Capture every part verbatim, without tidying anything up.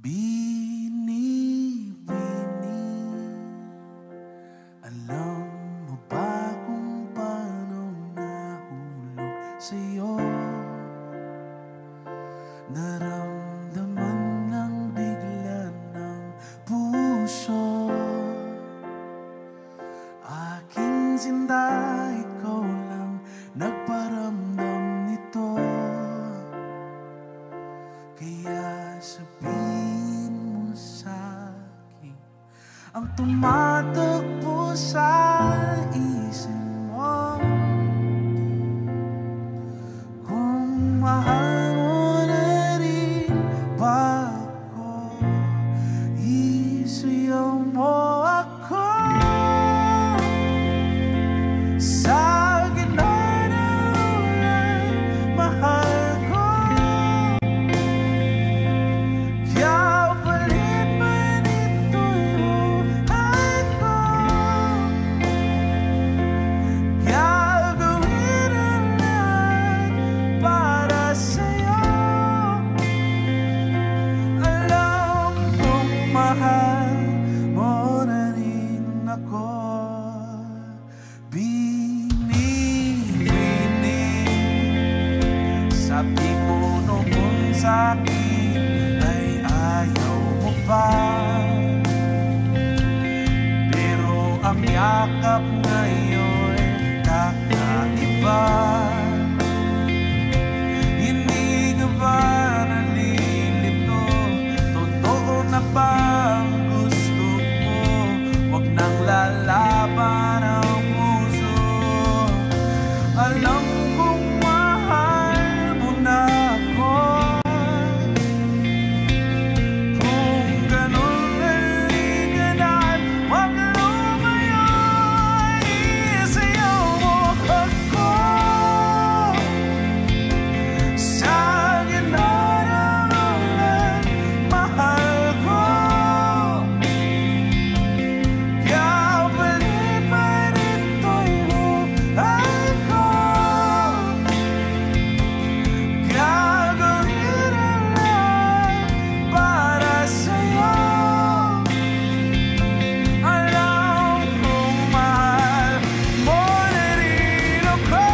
Binibini, alam mo ba kung paano nahulog sa'yo? Naramdaman lang bigla ng puso. Aking sinta, ikaw lang nagparamdam nito. Kaya sabihin mo sa'kin ang tumatakbo sa isip mo. Kung mahal mo na rin ba ako, isayaw mo ako sa gitna ng ulan, mahal ko. Kaya palit man ito'y buhay ko, gagawin ang lahat para sa'yo. Alam kong mahal mo na rin ako. Binibini, sabi mo noon sa'kin ay ayaw mo pa, pero ang yakap ngayon kakaiba. Hindi ka ba nalilito? Totoo na ba ang gusto mo? Huwag nang lalaban ang puso. Alam kong mahal mo na ako. Kung ganun naliganan, huwag lumayo, isayaw mo ako sa gitna ng ulan, mahal ko. Kaya palit man ito'y buhay ko, gagawin ang lahat para sa'yo. Alam kong mahal mo na rin ako.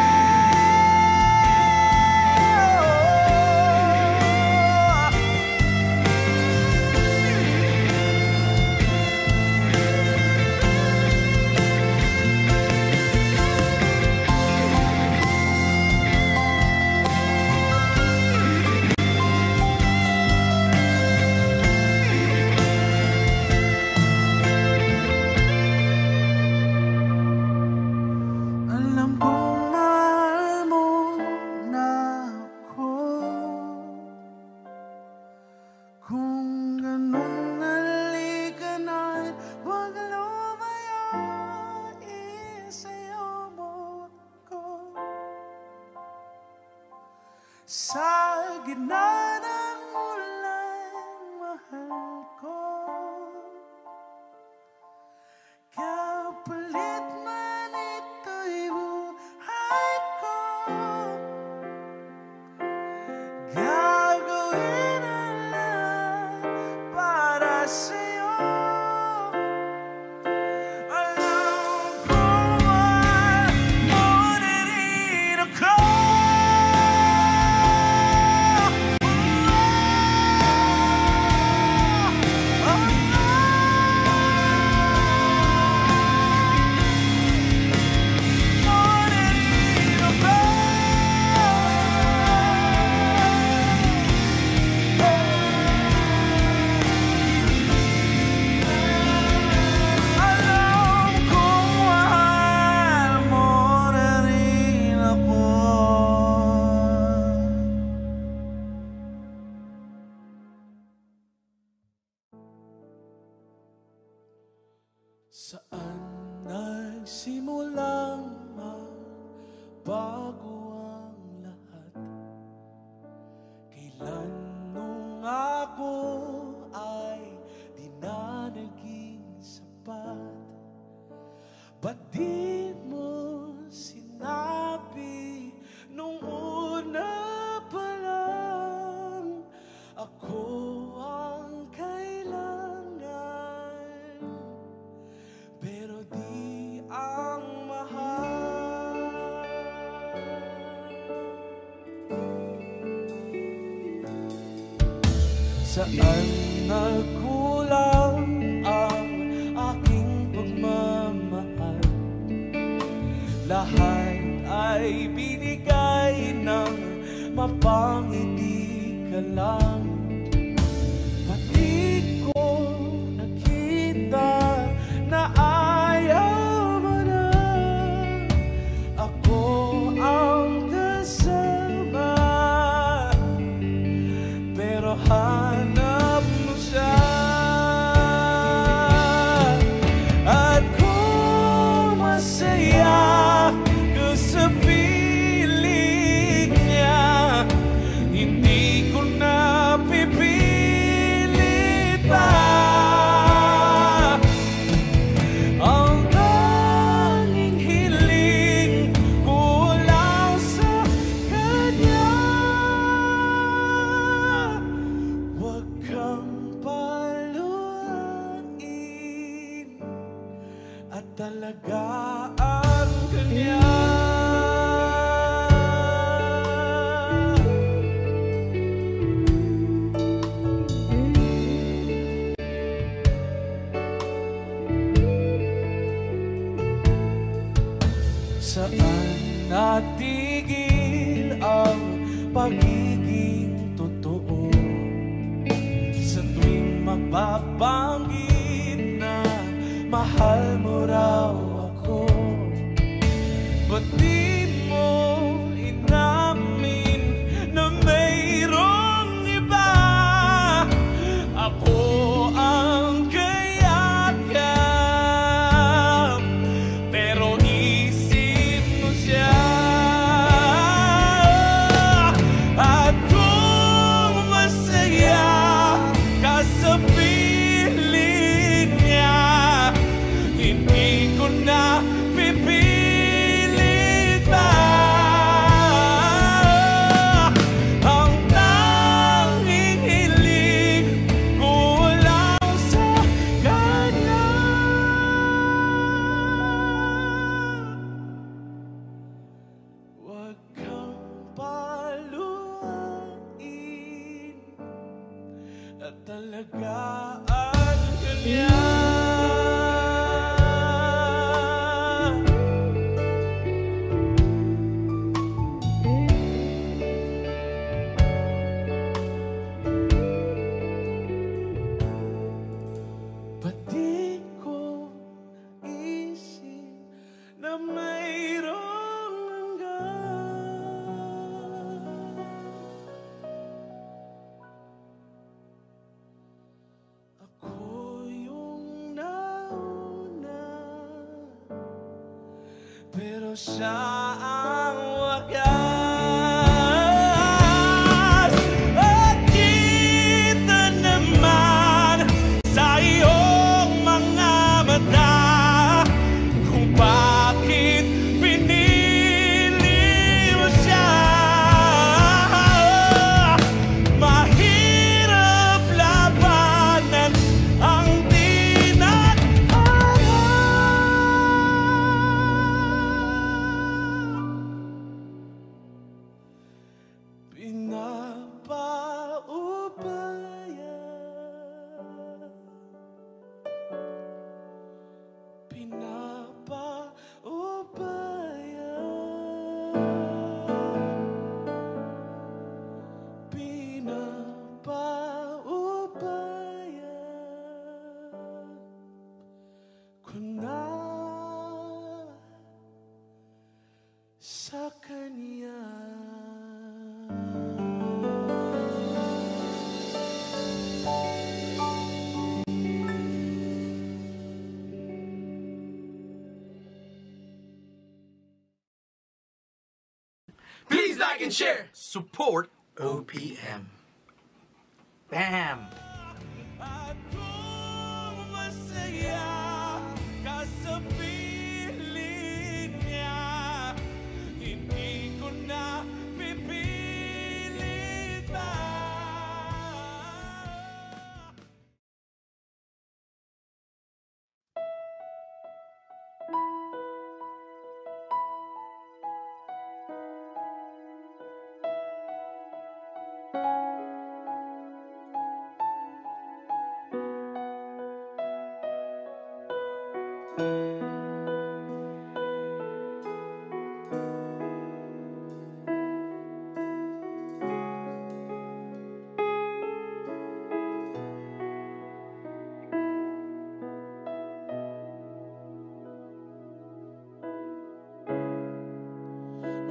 Alam kong mahal mo na ako. Kung ganun naliganan, huwag lumayo, isayaw mo ako sa gitna ng ulan, mahal ko. Kaya palit man ito'y buhay ko, gagawin ang lahat para sa'yo. Alam kong mahal mo na rin ako. Saan nagsimulang magbago ang lahat? Kailan nung ako ay di na naging sapat? Ba't di mo sinabi nung una pa lang ako ang Saan nagkulang ang aking pagmamahal? Lahat ay binigay ng mapangiti ka lang. Pati ko nakita na ayaw mo na. Ako ang kasama, pero hanap mo siya. At kung masaya ka sa piling niya, hindi ko na pipilit pa. Ang tanging hiling ko lang sa kanya, huwag kang paluin at talagaan ka niya. Saan natigil ang pagiging totoo? Sa tuwing mapabanggit na mahal mo raw ako, ba't di mo inamin na mayroong iba? Ako ang kayakap, pero isip mo siya. At kung masaya ka sa piling niya, hindi ko na pipilit pa. Ang tanging hiling ko lang sa kanya, huwag kang paluin at talagaan ka niya. Ba't di ko naisip na mayroong hanggan? Ako yung nauna, pero siya ang wakas. At kita naman sa iyong mga mata kung bakit pinili mo siya. Mahirap labanan ang tinadhana. Pinapaubaya, pinapaubaya, pinapaubaya ko na sa kanya. Please like and share. Support O P M. Bam! At kung masaya ka sa piling niya, hindi ko na pipilit pa.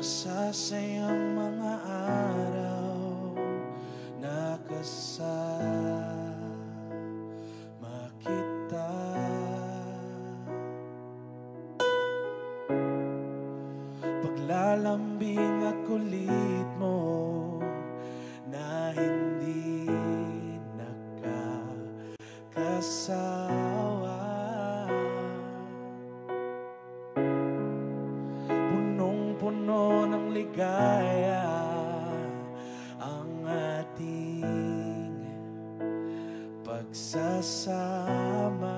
Masasayang mga araw na kasama kita. Paglalambing at kulit mo na hindi nakakasawa. Punong-puno ng ligaya ang ating pagsasama,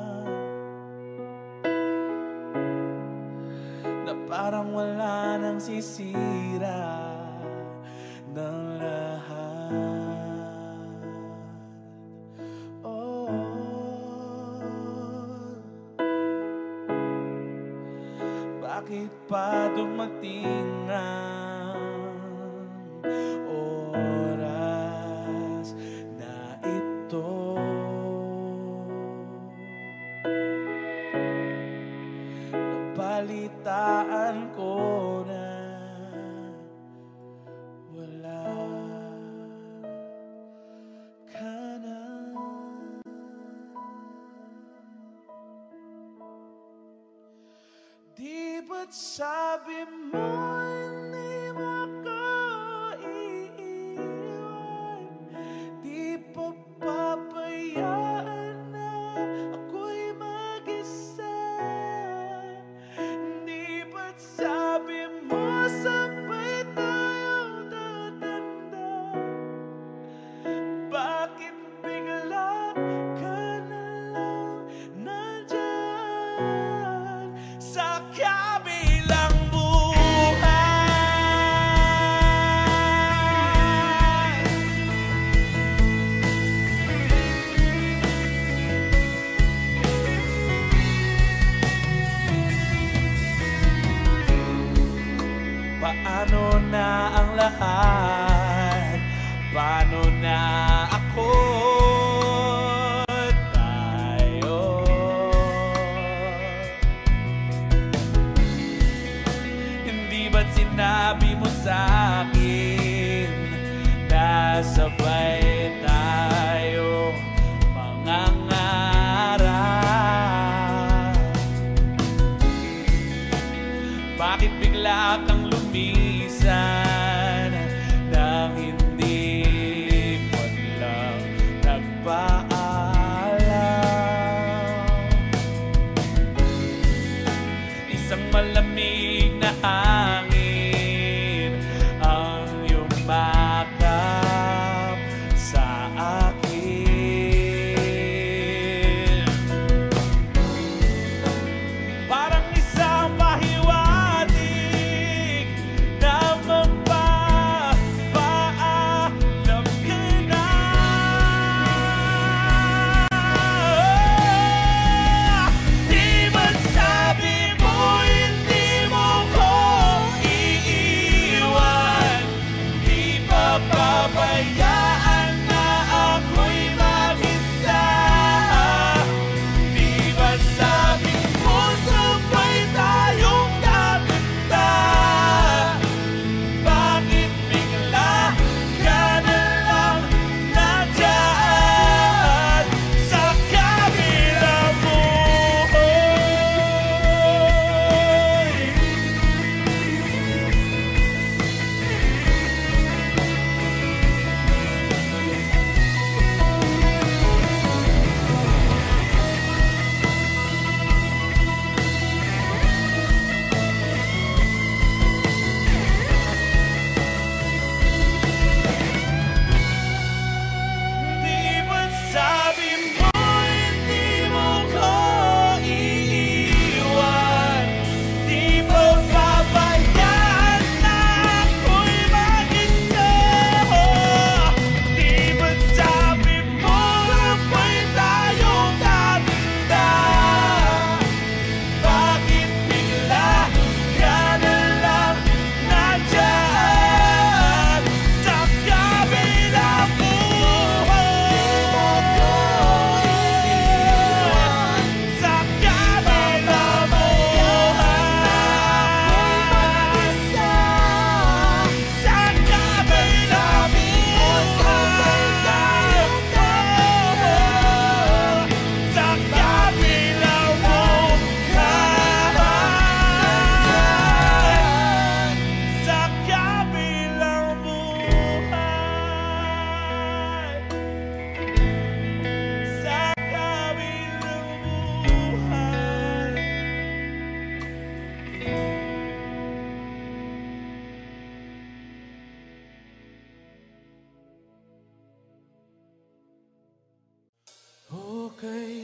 na parang wala nang sisira ng lahat. Oh, bakit pa dumating ang oras na ito? Nabalitaan ko na wala ka na. Di ba't sabi mo hindi mo ako iiwan? Di pa pabayaan na ako'y mag-isa? Di ba't sabi mo sabay tayong tatanda? Bakit bigla ka na lang nandyan sa kabilang buhay? Paano na ang lahat? Paano na ako? Tayo. Hindi ba't sinabi mo sa'kin na sabay tayo mangangarap? Bakit bigla kang lumisan nang hindi man lang nagpaalam? Isang malamig na hangin ang yumakap sa akin, parang isang pahiwatig na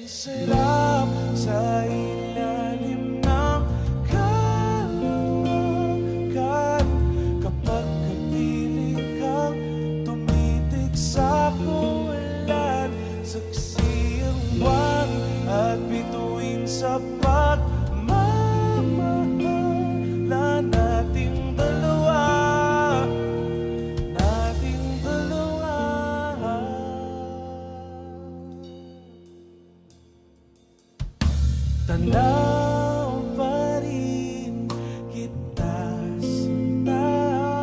sarap sa ilalim ng kalawakan kapag kapiling kang tumitig sa kawalan. Saksi ang buwan at bituin sa pagmamahala nating dalawa, nating dalawa. Tanaw pa rin kita sinta,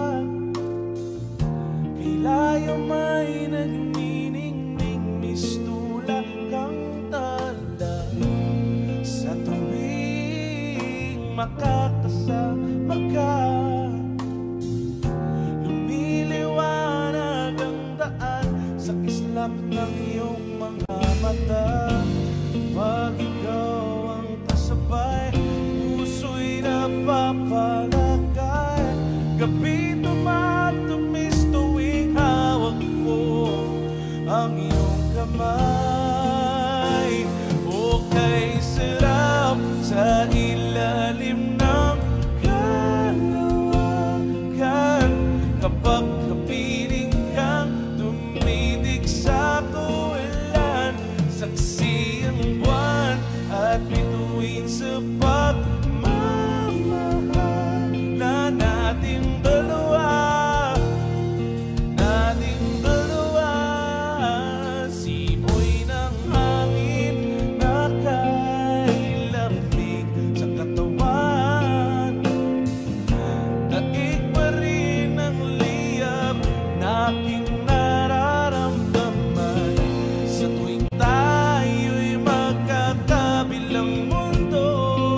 kailayo may nagniningning mistula kang tala sa tuwing makakasama ka. Lumiliwanag ang daan sa kislap ng iyong mga mata. Pag ikaw ang kasabay, puso'y napapalagay. Gabi tumatumis tuwing hawak mo ang iyong kamay. O kay sarap sa ilalim ng kalawakan kapag kapiling kang tumitig sa kawalan. Saksi ang buwan at bituin sa pagmamahala nating dalawa, nating dalawa. Simoy ng hangin na kailamig sa katawan, daig pa rin ang liyab na aking nararamdaman sa tuwing tayo'y magkakabilang mundo.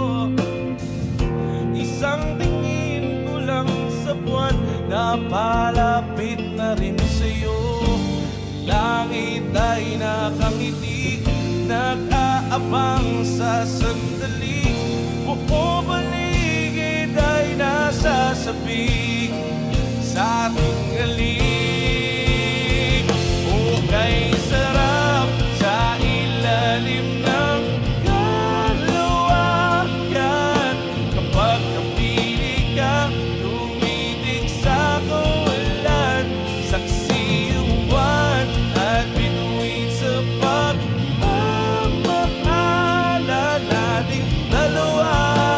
Isang tingin ko lang sa buwan, napalapit na rin sa'yo. Langit ay nakangiti, nag-aabang sa sandali. Buo paligid ay nasasabik sa ating halik. O kay sarap sa ilalim ng kalawakan kapag kapiling kang tumitig sa kawalan. Saksi ang buwan at bituin sa pagmamahala nating dalawa,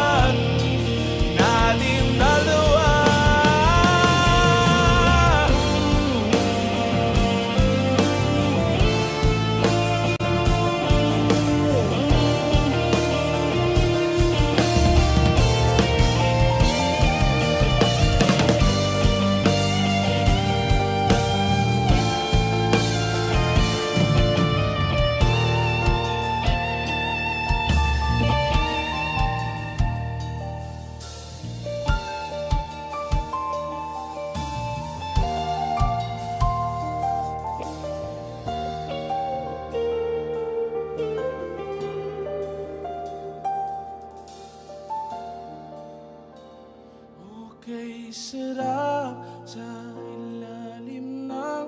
nating dalawa. Okay, sarap sa ilalim ng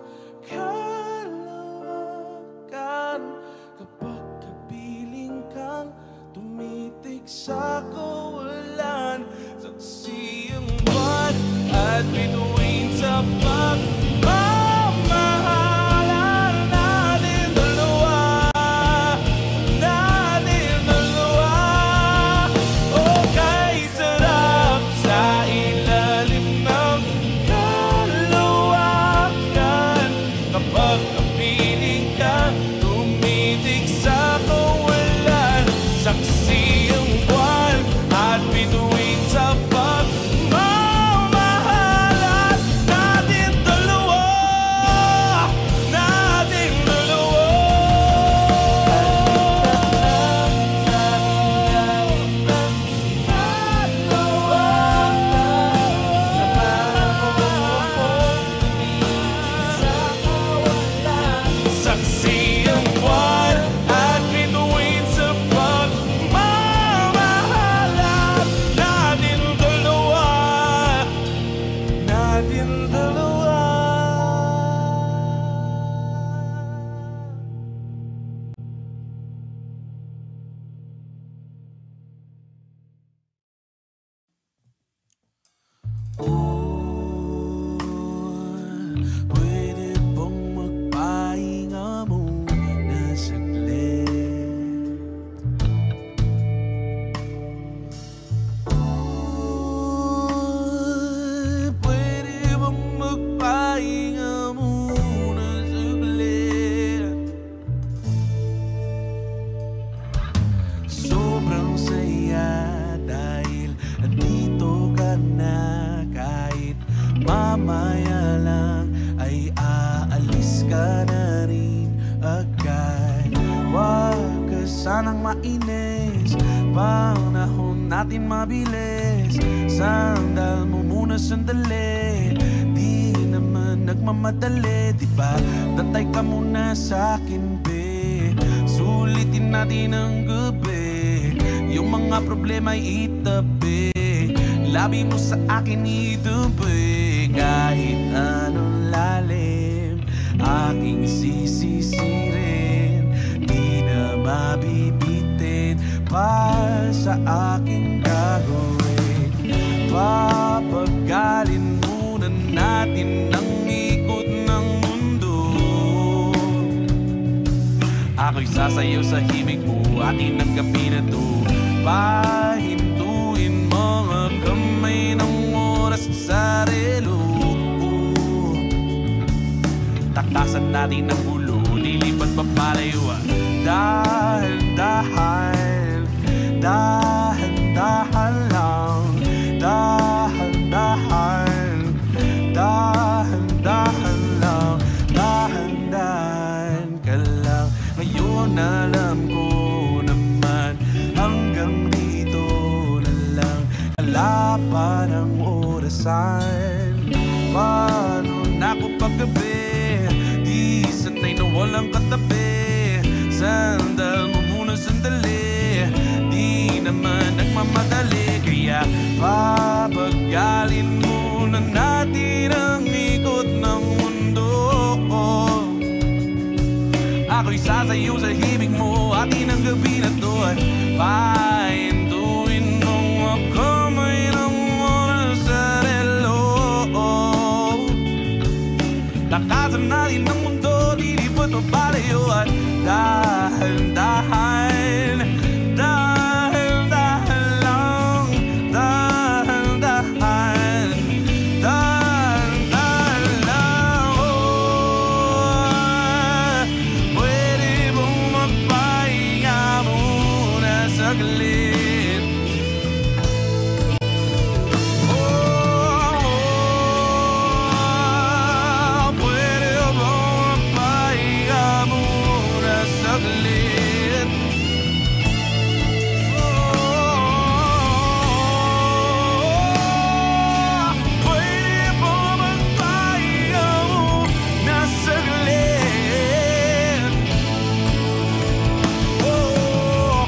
kalawakan kapag kapiling kang tumitig sa kawalan. Saksi ang buwan at bituin sa pagmamahala natin dalawa, natin dalawa. Okay, sarap sa ilalim ng kalawakan kapag kapiling kang tumitig sa kawalan. Saksi ang buwan at bituin sa pagmamahala natin dalawa. Oh, pwede bang magpahinga muna saglit? Oh, pwede bang magpahinga muna saglit? Sobrang saya dahil andito ka na, kahit mamaya lang ay aalis ka na rin agad. Huwag ka sanang mainis, panahon natin mabilis. Sandal mo muna sandali, di naman nagmamadali, diba? Dantay ka muna sa'kin, be. Sulitin natin ang gabi, yung mga problema'y itabi. Labi mo sa akin itabi, kahit anong lalim aking sisisirin, di na mabibitin pa sa aking gagawin. Papagalin muna natin ang ikot ng mundo. Ako'y sasayaw sa himig mo, atin ang gabi na to. Pahintuin mga kamay ng oras sa relo. Takasan natin ang ulo, lilipat papalayo. Dahan-dahan, dahan-dahan lang. Dahan-dahan, dahan-dahan lang. Dahan-dahan ka lang. Ngayon alam ko naman, hanggang dito na lang. Wala pa ng orasan, paano na ako paggabi? Di sanay na walang katabi. Sandal mo muna sandali, di naman nagmamadali. Kaya papagalin muna natin ang ikot ng mundo. Ako'y sasayaw sa hibig mo, atin ang gabi na to. Pahintuin mo ako, may ng oras sa relo. Takasan natin ang mundo, lilipat o palayo. At dahan-dahan, dahan-dahan lang. Dahan-dahan, dahan-dahan lang. Oh, pwede bang magpahinga muna saglit? Oh, pwede bang magpahinga muna saglit? Oh, pwede bang magpahinga muna saglit? Oh,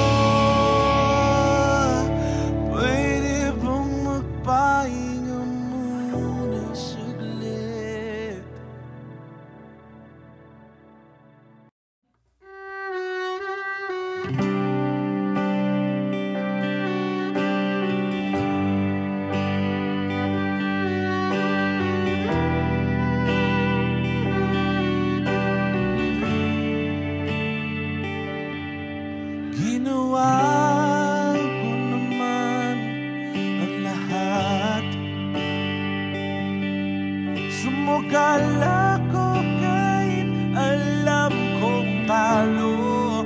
pwede bang magpahinga muna saglit? Ginawa ko naman ang lahat, sumugal ako kahit alam kong talo.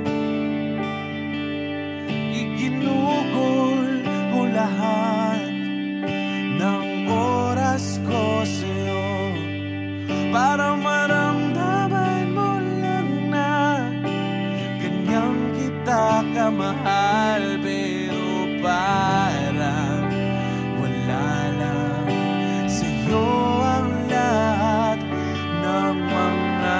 Iginugol ko lahat ng oras ko sa'yo, para maramdaman mo lang na ganyang kita kamahal. Pero parang wala lang sa'yo ang lahat ng mga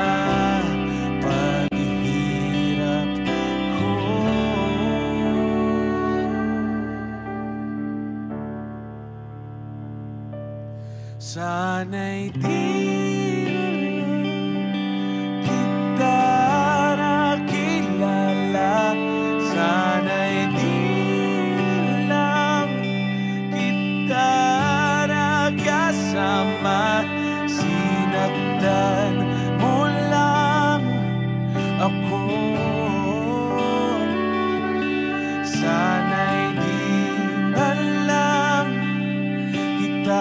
paghihirap ko. Sana'y di kita nakilala, sana'y di lang kita Sinaktan mo lang ako. Sana'y di man lang kita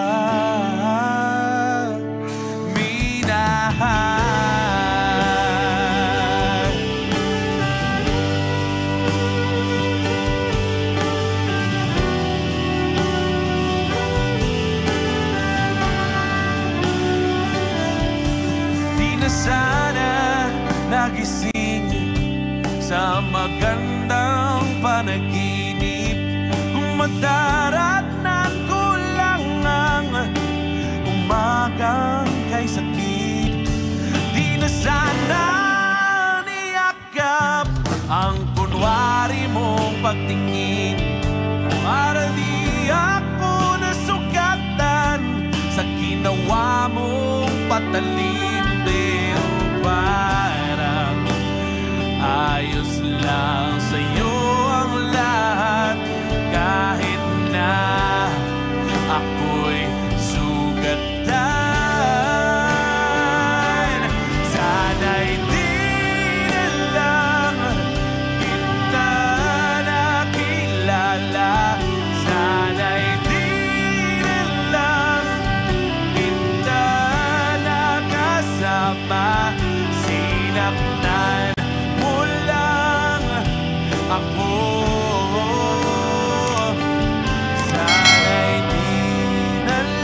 minahal. Di na sana nagising sa magandang panaginip, kung madaratnan ko lang ang umagang kay sakit. Di na sana niyakap ang kunwari mong pagtingin, para di ako nasugatan sa ginawa mong patalim. Pero parang ayos lang sa'yo ang lahat, kahit na ako'y sugatan. Sana'y di na lang kita nakilala. Sana'y di na lang kita nakasama. Sinaktan mo lang ako. Sana'y di na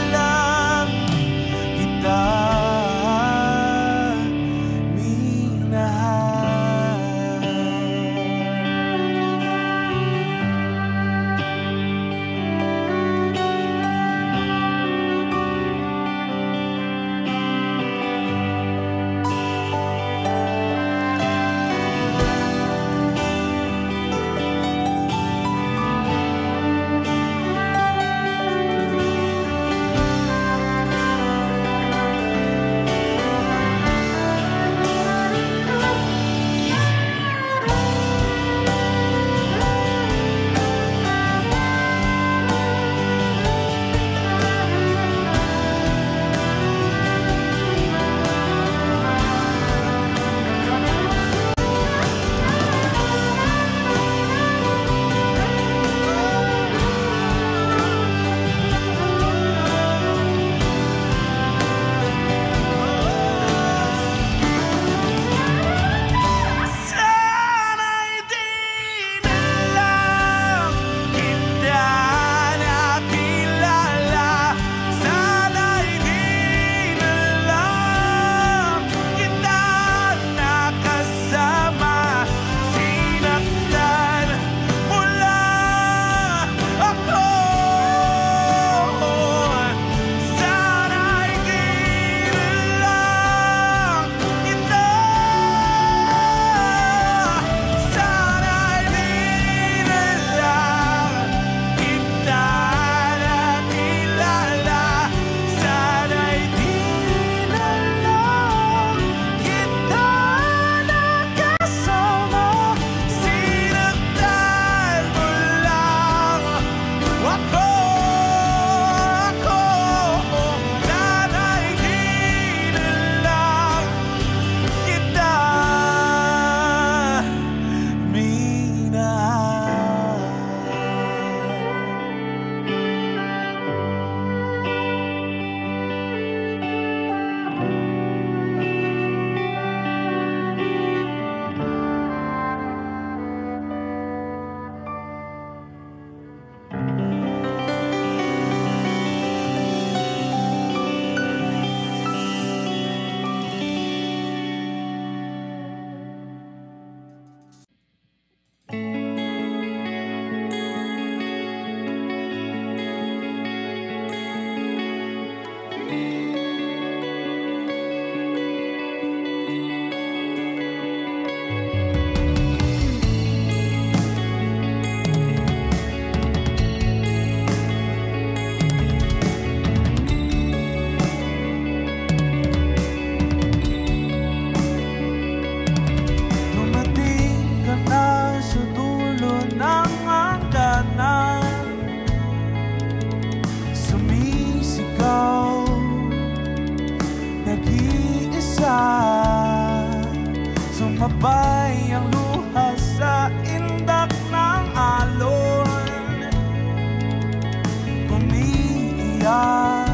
kaya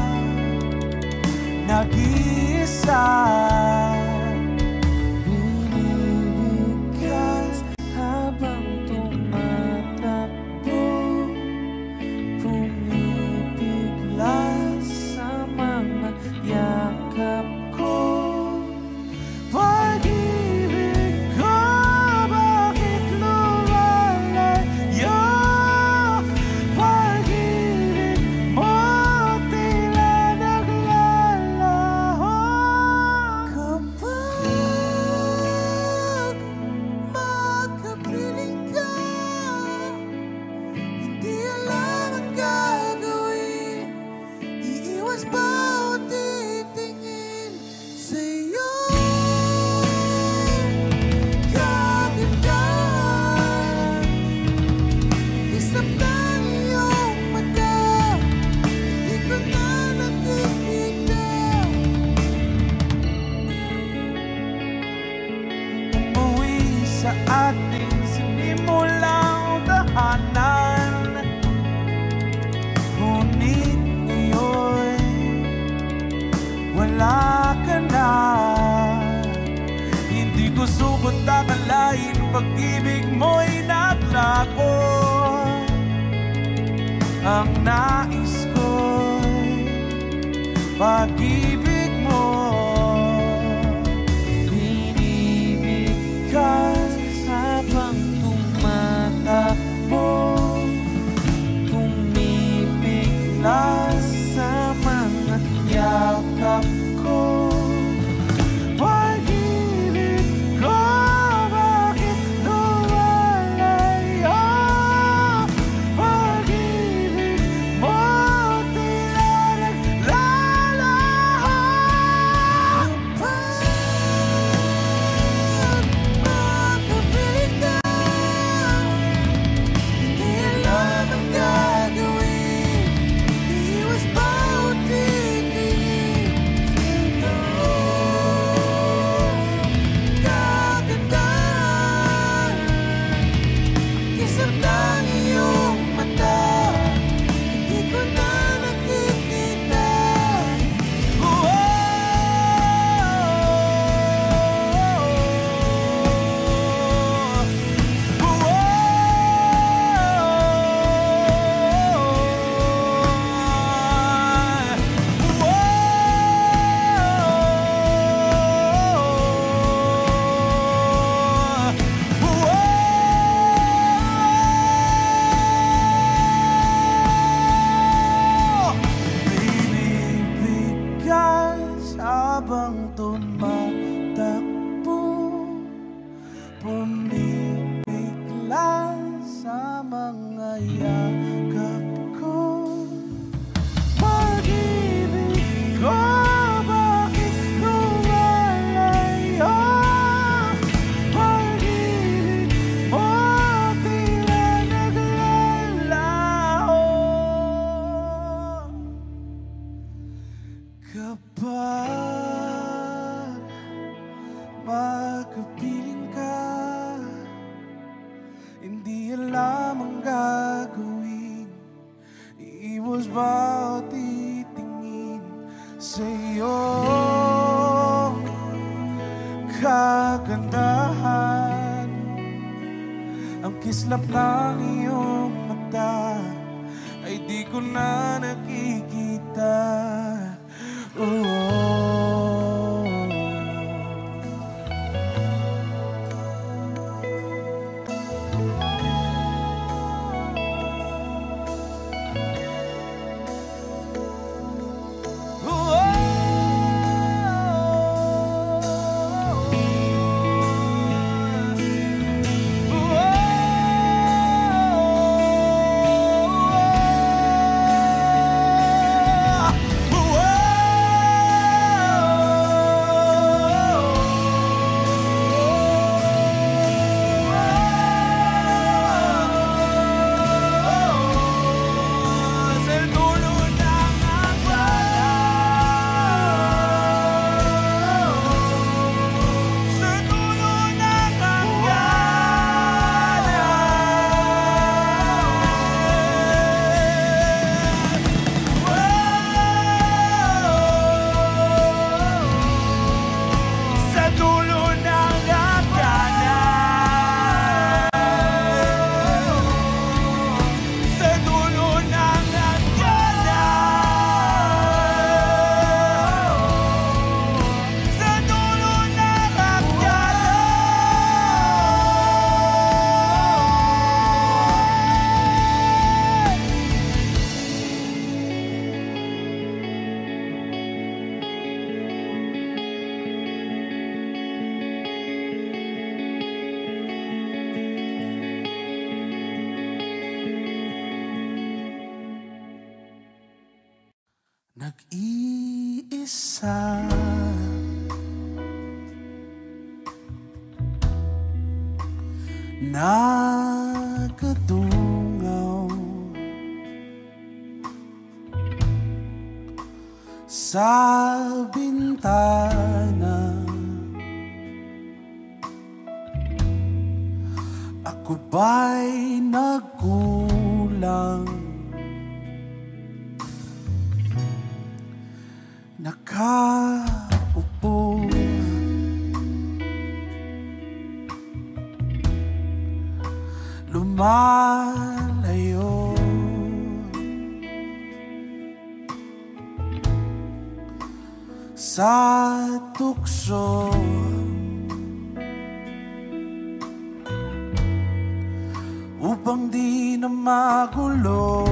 nag-iisa. Binibigkas habang tumatakbo, pumipigla sa mga yakap ko. Pag-ibig ko, bakit lumalayo? Pag-ibig mo, tila naglalaho. Kapag magkapiling ka, hindi alam ang gagawin. Iiwas ba o titingin sa'yo? Kagandahan, isip ng iyong mata, hindi ko na nakikita. Umuwi sa ating sinimulang tahanan, ngunit ngayon wala ka na. Hindi ko subot akalain, pag-ibig mo'y naglago. Ang nais ko'y pag-ibig mo. Binibigkas habang tumatakbo, pumipigla sa mga yakap ko. Pag-ibig ko, bakit lumalayo? Pag-ibig mo, tila naglalaho. Kapag magkapiling ka, hindi alam ang gagawin. Iiwas ba o titingin sa'yo? Kagandahan, isip ng iyong mata, hindi ko na nakikita. Binibigkas habang tumatakbo, pumipigla sa mga yakap ko. Pag-ibig ko, bakit lumalayo? Pag-ibig mo, tila naglalaho. Kapag magkapiling ka, hindi alam ang gagawin. Iiwas ba o titingin sa'yo? Kagandahan, ang kislap ng iyong mata ay di ko na nakikita. Oh. nag-iisa, nagdungaw sa bintana. Ako ba'y nagkulang? Nakaupo, lumalayo, sa tukso, upang di na magulo.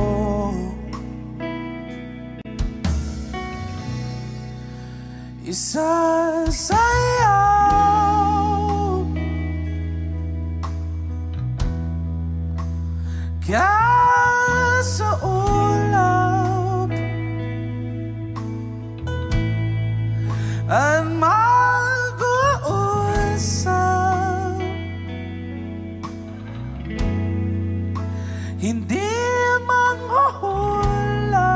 Isasayaw ka sa ulap at mag-uusap, hindi manghuhula,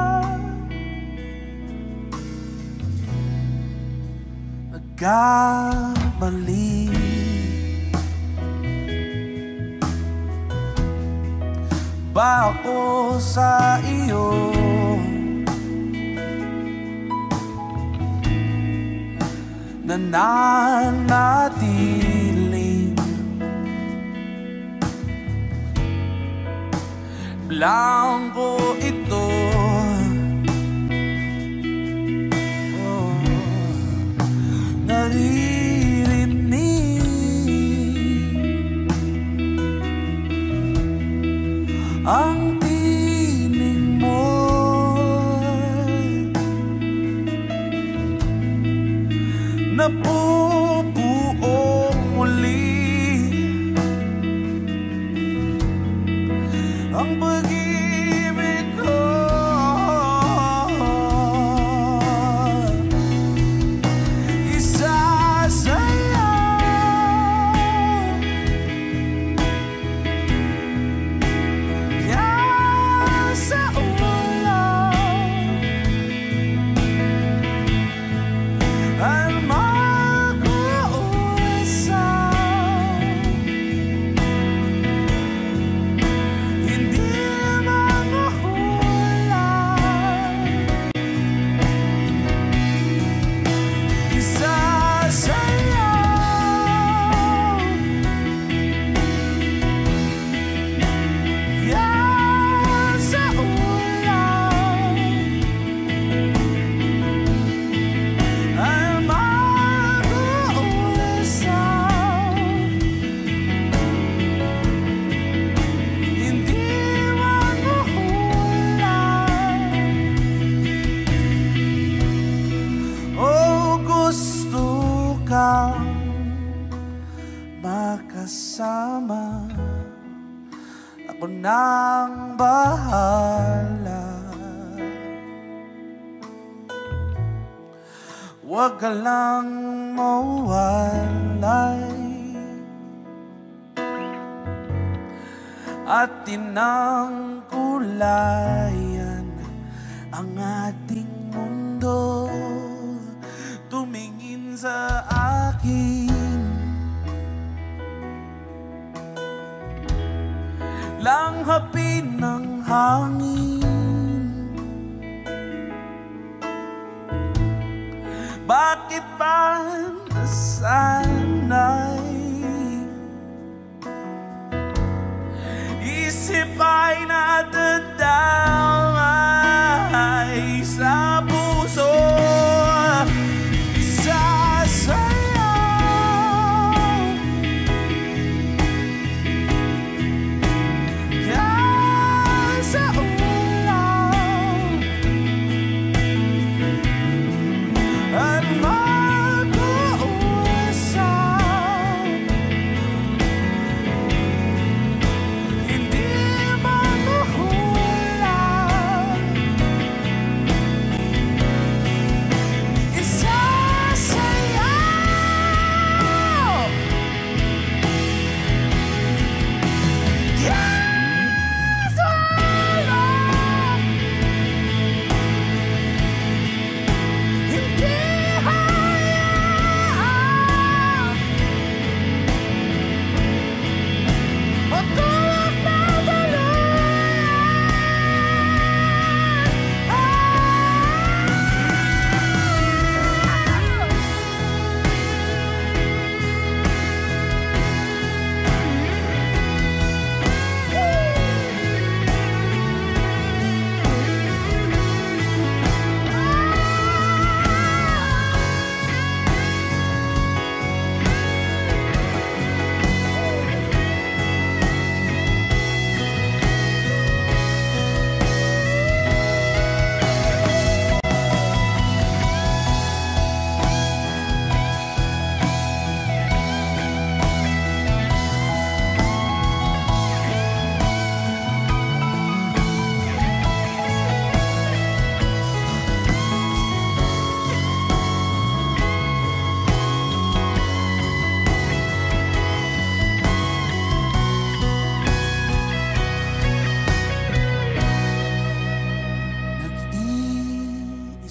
magkamali. Ba ako sa iyo? Nananatiling blanco ito. Oh, naririnig ang tinig mo, nabubuo muli ang pag-ibig ko. Makasama, ako nang bahala. Huwag ka lang mawalay at tinangkulayan ang ating mundo. Tumingin sa akin, langhapin ng hangin. Bakit ba nasanay? Isip ay nadadamay sa puso. At mag-uusap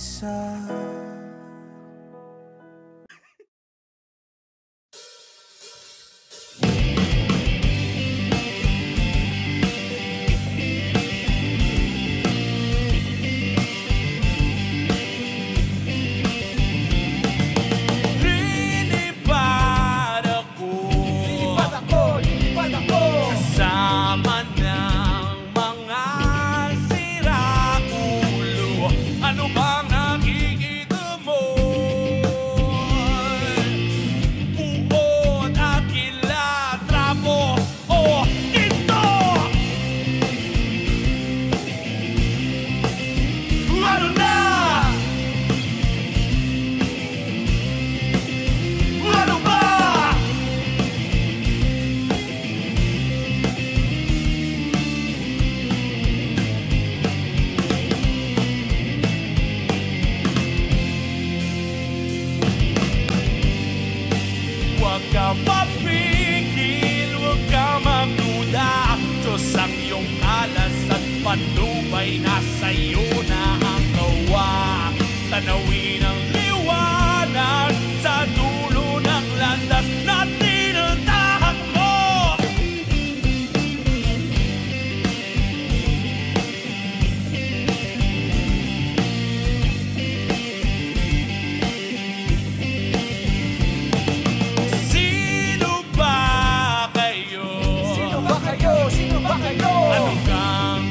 isa. Patnubay na sa'yo na ang gawa. Tanawin ang liwanag sa dulo ng landas na tinatahak mo. Sino ba kayo? Sino ba kayo? Sino ba kayo? Ano kang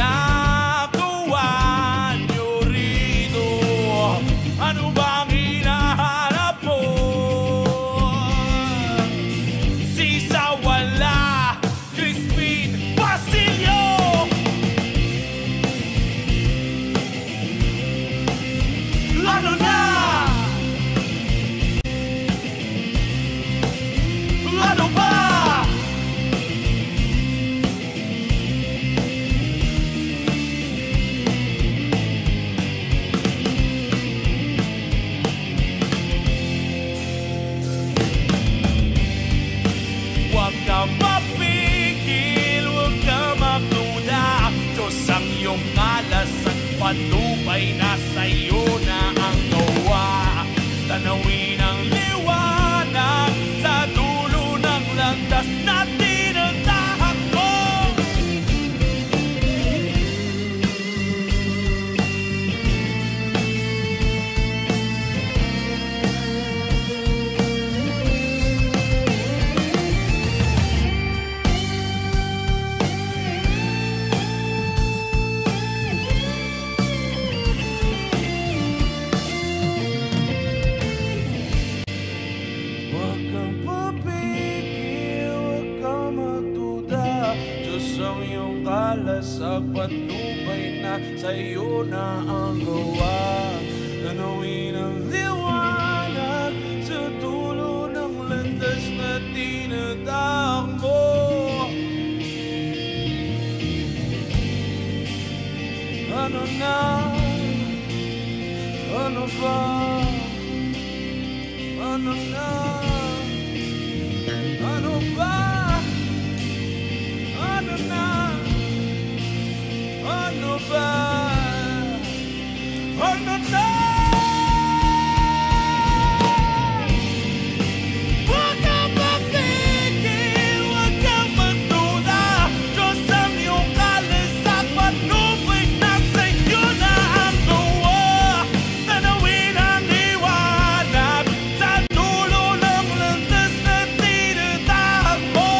patnubay na sa'yo na ang gawa. Tanawin ang liwanag sa dulo ng landas na tinatahak mo. Sa patnubay na sa'yo na ang gawa. Tanawin ang liwanag sa dulo ng landas na tinatahak mo. Ano na? Ano ba? Ano na? Ano ba? Ano na? Ano ba? Ano na? Huwag kang magpigil, huwag kang magduda. Diyos ang iyong kalasak, patnubay na sa'yo na ang gawa. Tanawin ang liwanag sa dulo ng landas na tinatahak mo.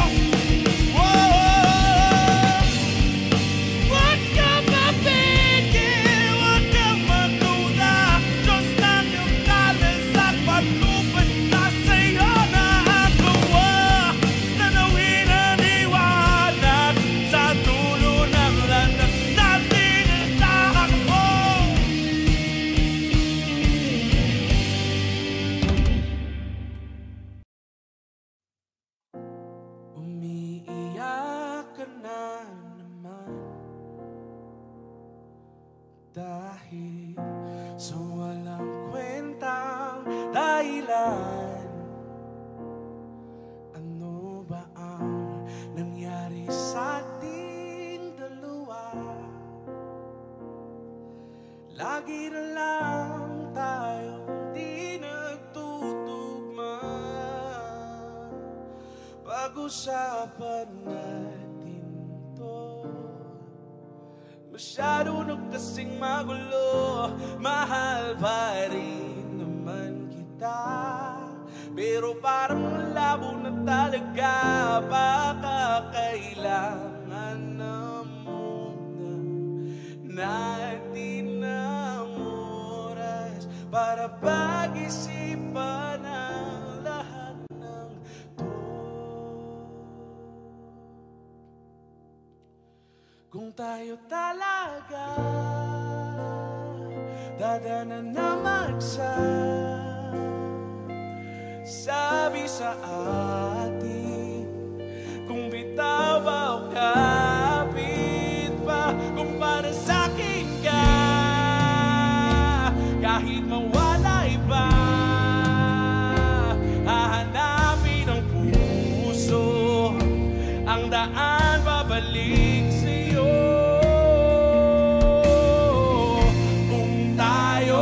Dahil sa walang kwentang dahilan, ano ba ang nangyari sa ating dalawa? Lagi na lang lang tayo di nagtutugma. Pag-usapan natin to. Masyado na kasing magulo. Mahal pa rin naman kita, pero parang malabo na talaga. Baka kailangan na muna natin ng oras para pag-isipan ang lahat ng to. Kung tayo talaga dadanan na magsa, sabi sa atin, kung bitaw ba o kapit pa. Kung para sa'kin ka, kahit mawalay pa, hahanapin ang puso, ang daan babalik sa'yo. Kung tayo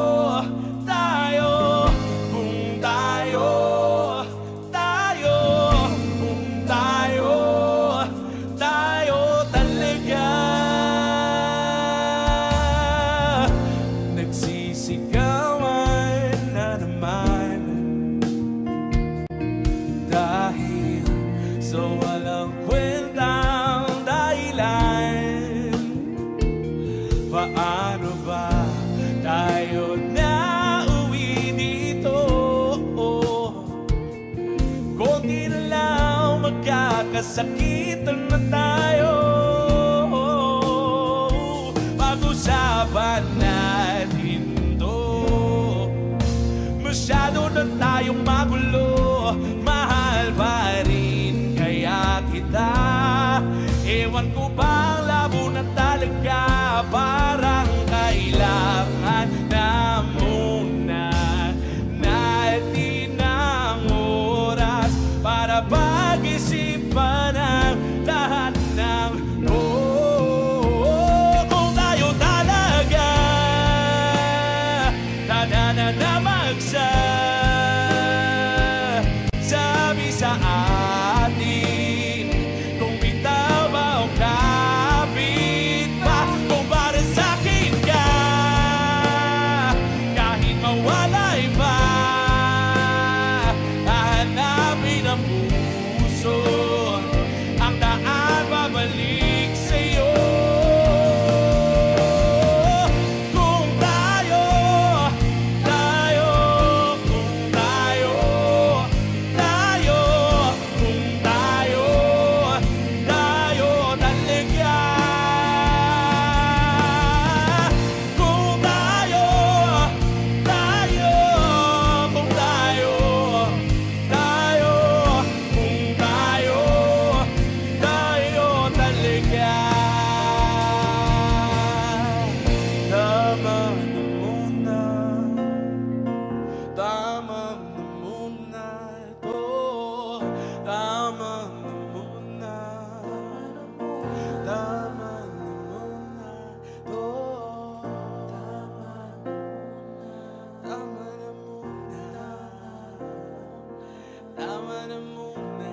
kasakitan na tayo. Pag-usapan natin to. Masyado na tayong magulo. Mahal pa rin kaya kita. Ewan ko bang labo na talaga. Parang kailangan na muna natin ang oras para pag-isipan ang lahat ng oh, kung tayo talaga tadhana na magsa, sabi sa atin, kung bitaw ba o kapit pa. Kung para sa'kin ka, kahit mawalay pa, hahanapin ang puso, ang daan babalik sa'yo. Kung tayo, tayo, kung tayo, tayo, kung tayo, tayo talaga. Kung tayo, tayo, kung tayo, tayo, kung tayo, tayo talaga. Tama na muna, tama na muna ito. Tama na muna, tama na muna ito. Tama na muna, tama na muna,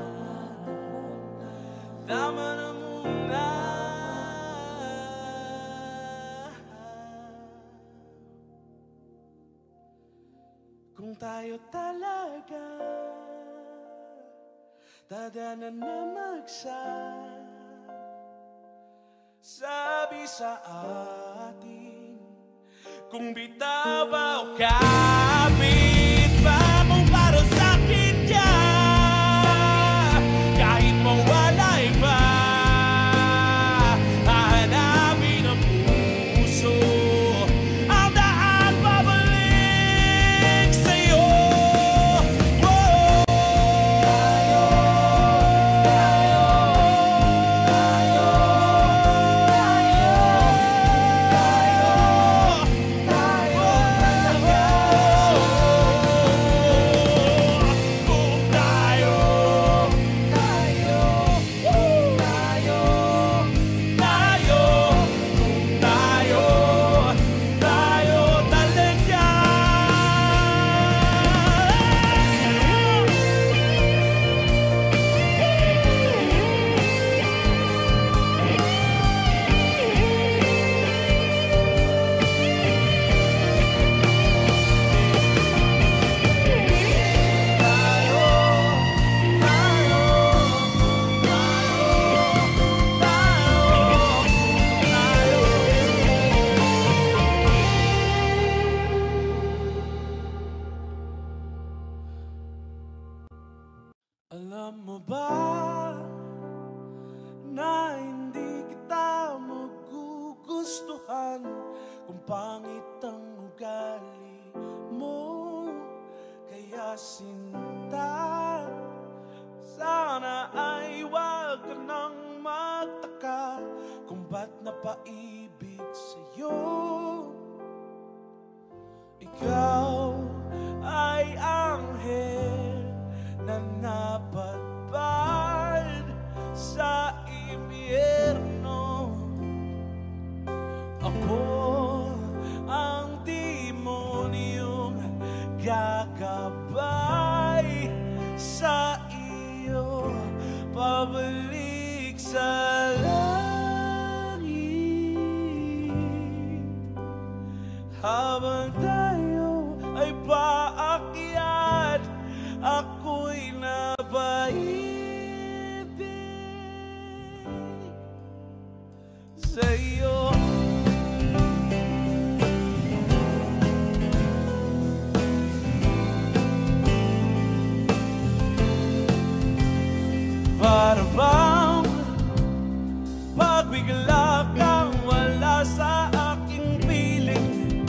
tama na muna. Kung tayo talaga tadhana na magsa, sabi sa atin, kung bitaw ba o kapit pa. Kung para sa'kin ka, kahit mawalay pa, hahanapin ang puso, ang daan babalik sa'yo. Whoa! Tayo, tayo, tayo, tayo, tayo, tayo talaga. sinta. Sana ay wag ka nang magtaka kung ba't napaibig sa'yo. Ikaw ay anghel na napadpad sa impyerno. Ako ang demonyong gagabay sa iyo, pabalik sa langit. Habang tayo ay paakyat, ako'y napaibig sa'yo. Para bang pagbigla kang wala sa aking piling.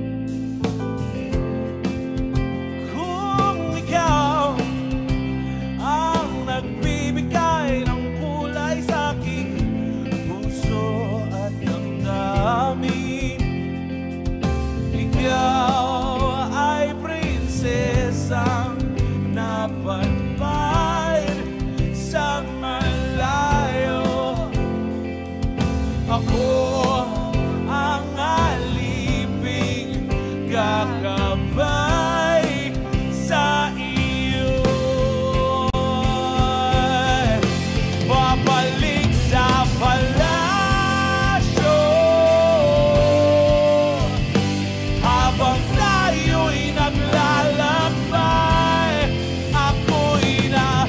Kung ikaw ang nagbibigay ng kulay sa aking puso at damdamin, ikaw ay prinsesang napadpad sa malayo. Ako ang aliping gagabay sa iyo. Babalik sa palasyo habang tayo'y naglalakbay. Ako'y na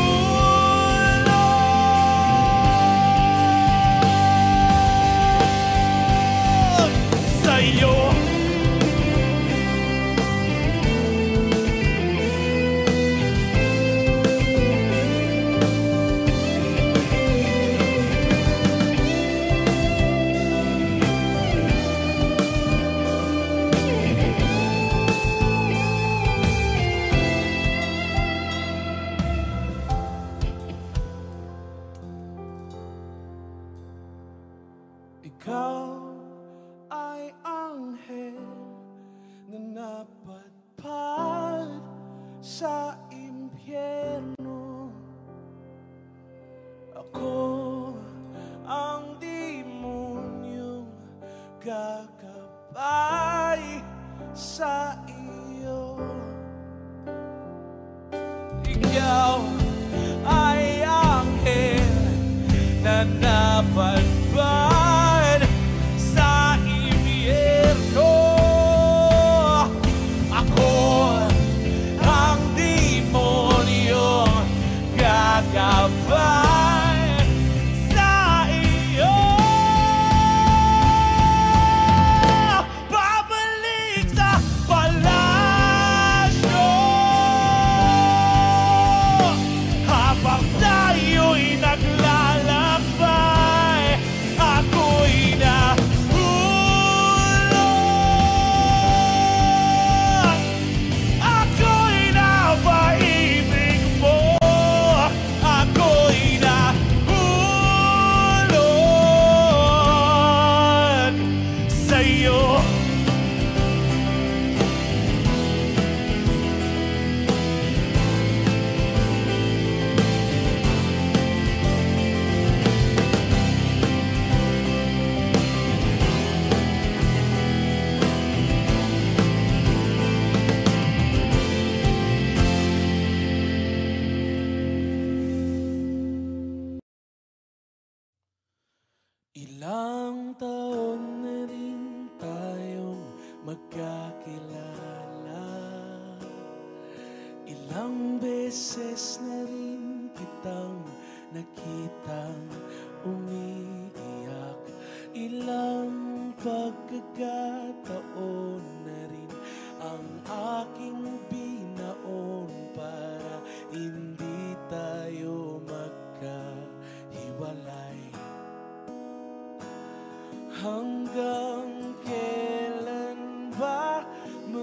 ikaw ay anghel na napadpad sa impyerno. Ako ang demonyong gagabay sa iyo. Ikaw ay anghel na napadpad sa impyerno. Ako ang demonyong gagabay sa iyo. Babalik sa palasyo habang tayo'y naglalakbay. Ako'y nahulog, ako'y napaibig mo. Ako'y nahulog sa'yo. Ilang taon na rin tayong magkakilala. Ilang beses na rin kitang nakitang umiiyak. Ilang pagkakataon na rin ang aking binaon para hindi tayo magkahiwalay. Hanggang kailan ba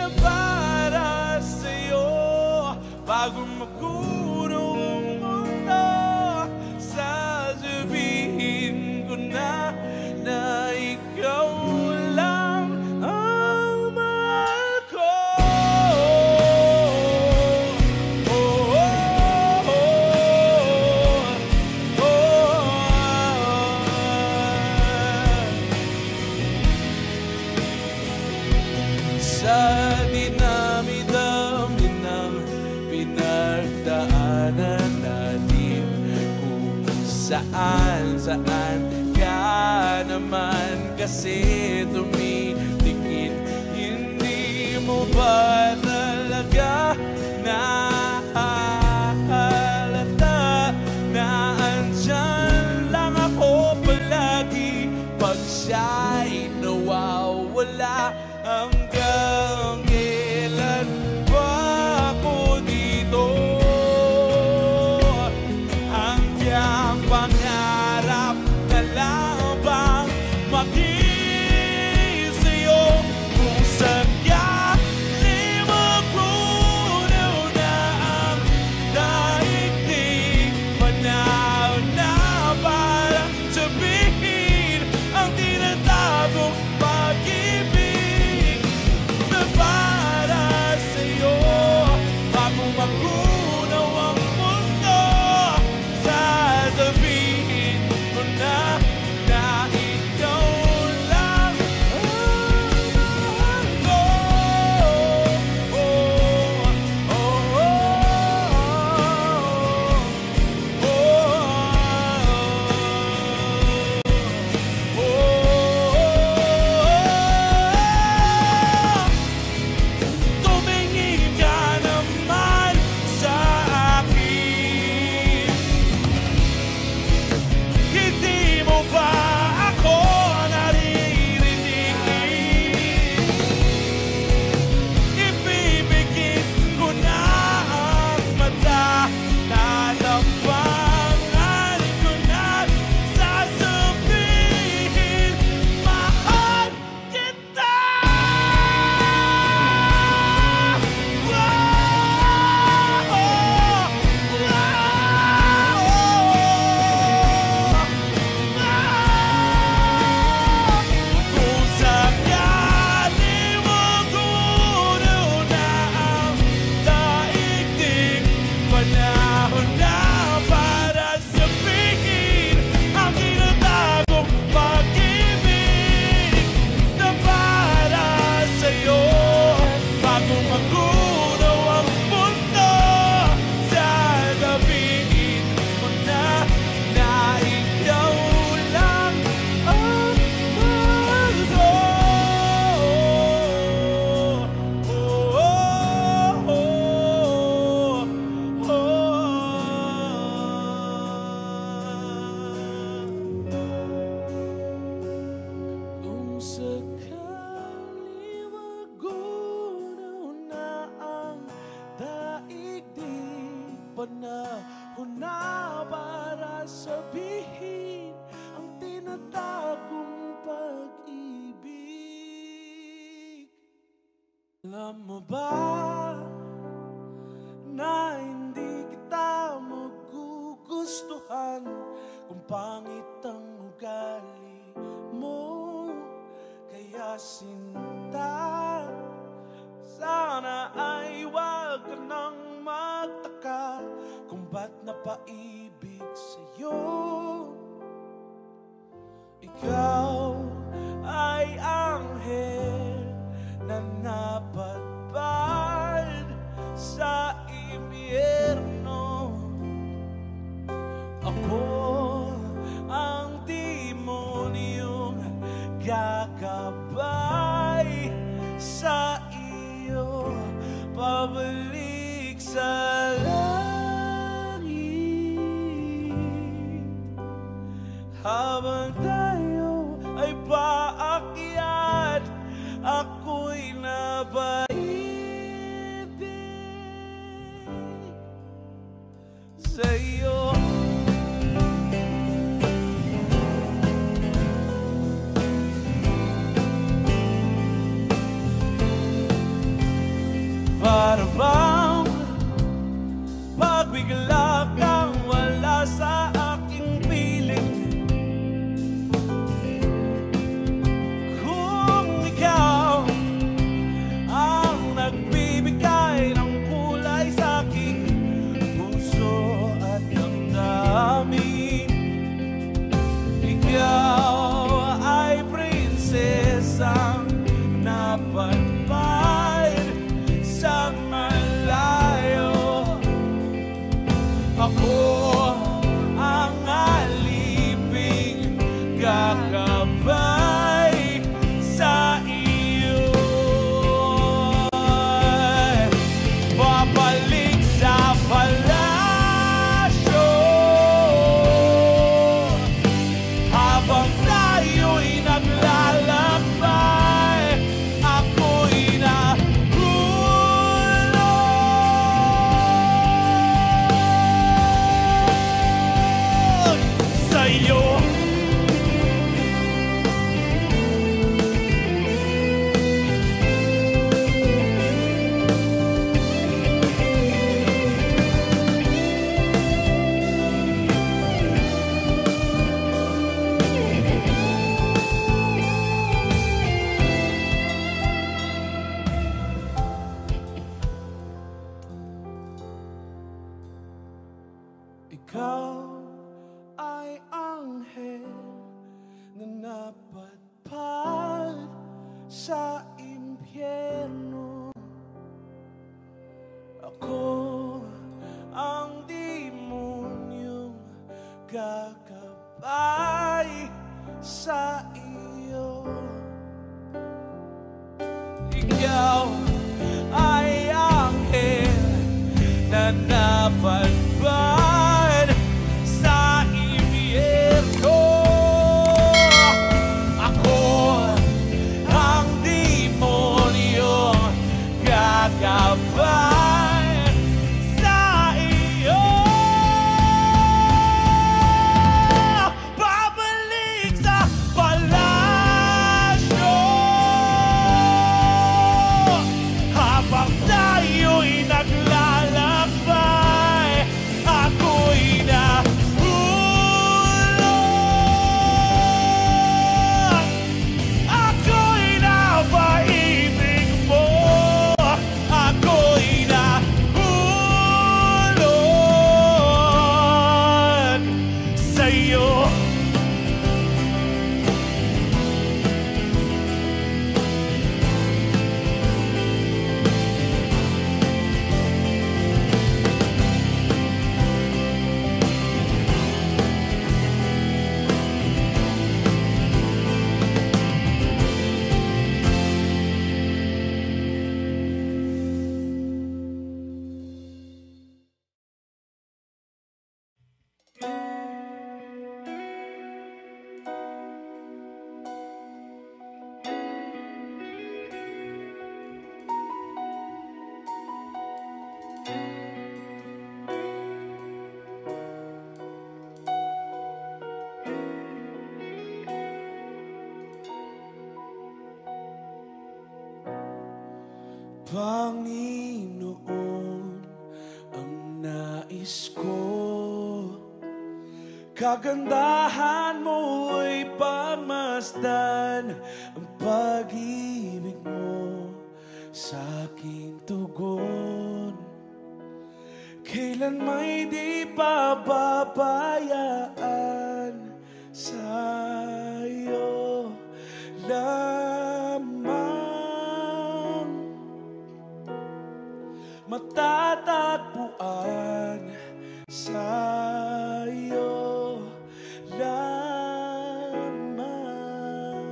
na para sa'yo. Bago maguro ang mundo, sasabihin ko na na ikaw lang ang mahal ko. Oh, oh, oh, oh, oh. Sa dinami-dami ng pinagdaanan natin, kung saan-saan ka naman kasi tumitingin, hindi mo ba talaga nahalata na andyan lang ako palagi pag siya'y nawawala? Hanggang kailan ba ako dito? Hanggang pangarap na lang bang maging sa'yo? Kung sakali magpunaw na ang daigdig, panahon na para sabihin ang tinatagong pag-ibig na para sa'yo. Bago magpunaw ang mundo, sasabihin mo na na ikaw lang ang mahal ko. Oh, oh, oh, tumingin ka naman sa akin. Hindi mo ba ako naririnig? Ibibigin ko na ang mata, tatapangan ko na sasabihin, mahal kita. Kung sakali magpunaw na ang daigdig, panahon na para sabihin ang tinatagong pag-ibig na para sa'yo. Bago magpunaw ang mundo, sasabihin mo na na ikaw lang ang mahal ko. Oh, oh, oh, oh. Kung sakali magunaw na ang daigdig, panahon na para sabihin ang tinatagong pag-ibig. Alam mo ba na hindi kita magugustuhan kung pangit ang ugali mo? Kaya sinta, sana ay wag ka nang magtaka kung ba't napaibig sa'yo. Ikaw ay anghel na napadpad sa impyerno. Ako ang demonyong gagabay sa iyo, pabalik sa langit. Habang tayo ay paakyat, ako'y napaibig sa'yo. bigla kang wala sa aking piling. Kung ikaw ang nagbibigay ng kulay sa aking puso at damdamin, ikaw ay prinsesang napadpad sa malayo. Ako ang aliping kakabay sa iyo. Babalik sa palasyo habang tayo'y naglalakbay. Ako'y nahulog sa'yo. Ikaw ay anghel na napadpad sa impyerno. Ako ang demonyong gagabay sa iyo. Ikaw ay anghel na napadpad sa impyerno. Ako ang demonyong gagabay sa iyo. Babalik sa palasyo habang tayo'y naglalakbay. Ako'y nahulog. Ako'y napaibig mo. Ako'y nahulog sa'yo. Panginoon, ang nais ko, kagandahan mo'y pagmasdan, ang pag-ibig mo sa aking tugon. Kailan may di pababayaan sa'yo lamang. Matatagpuan sa'yo lamang.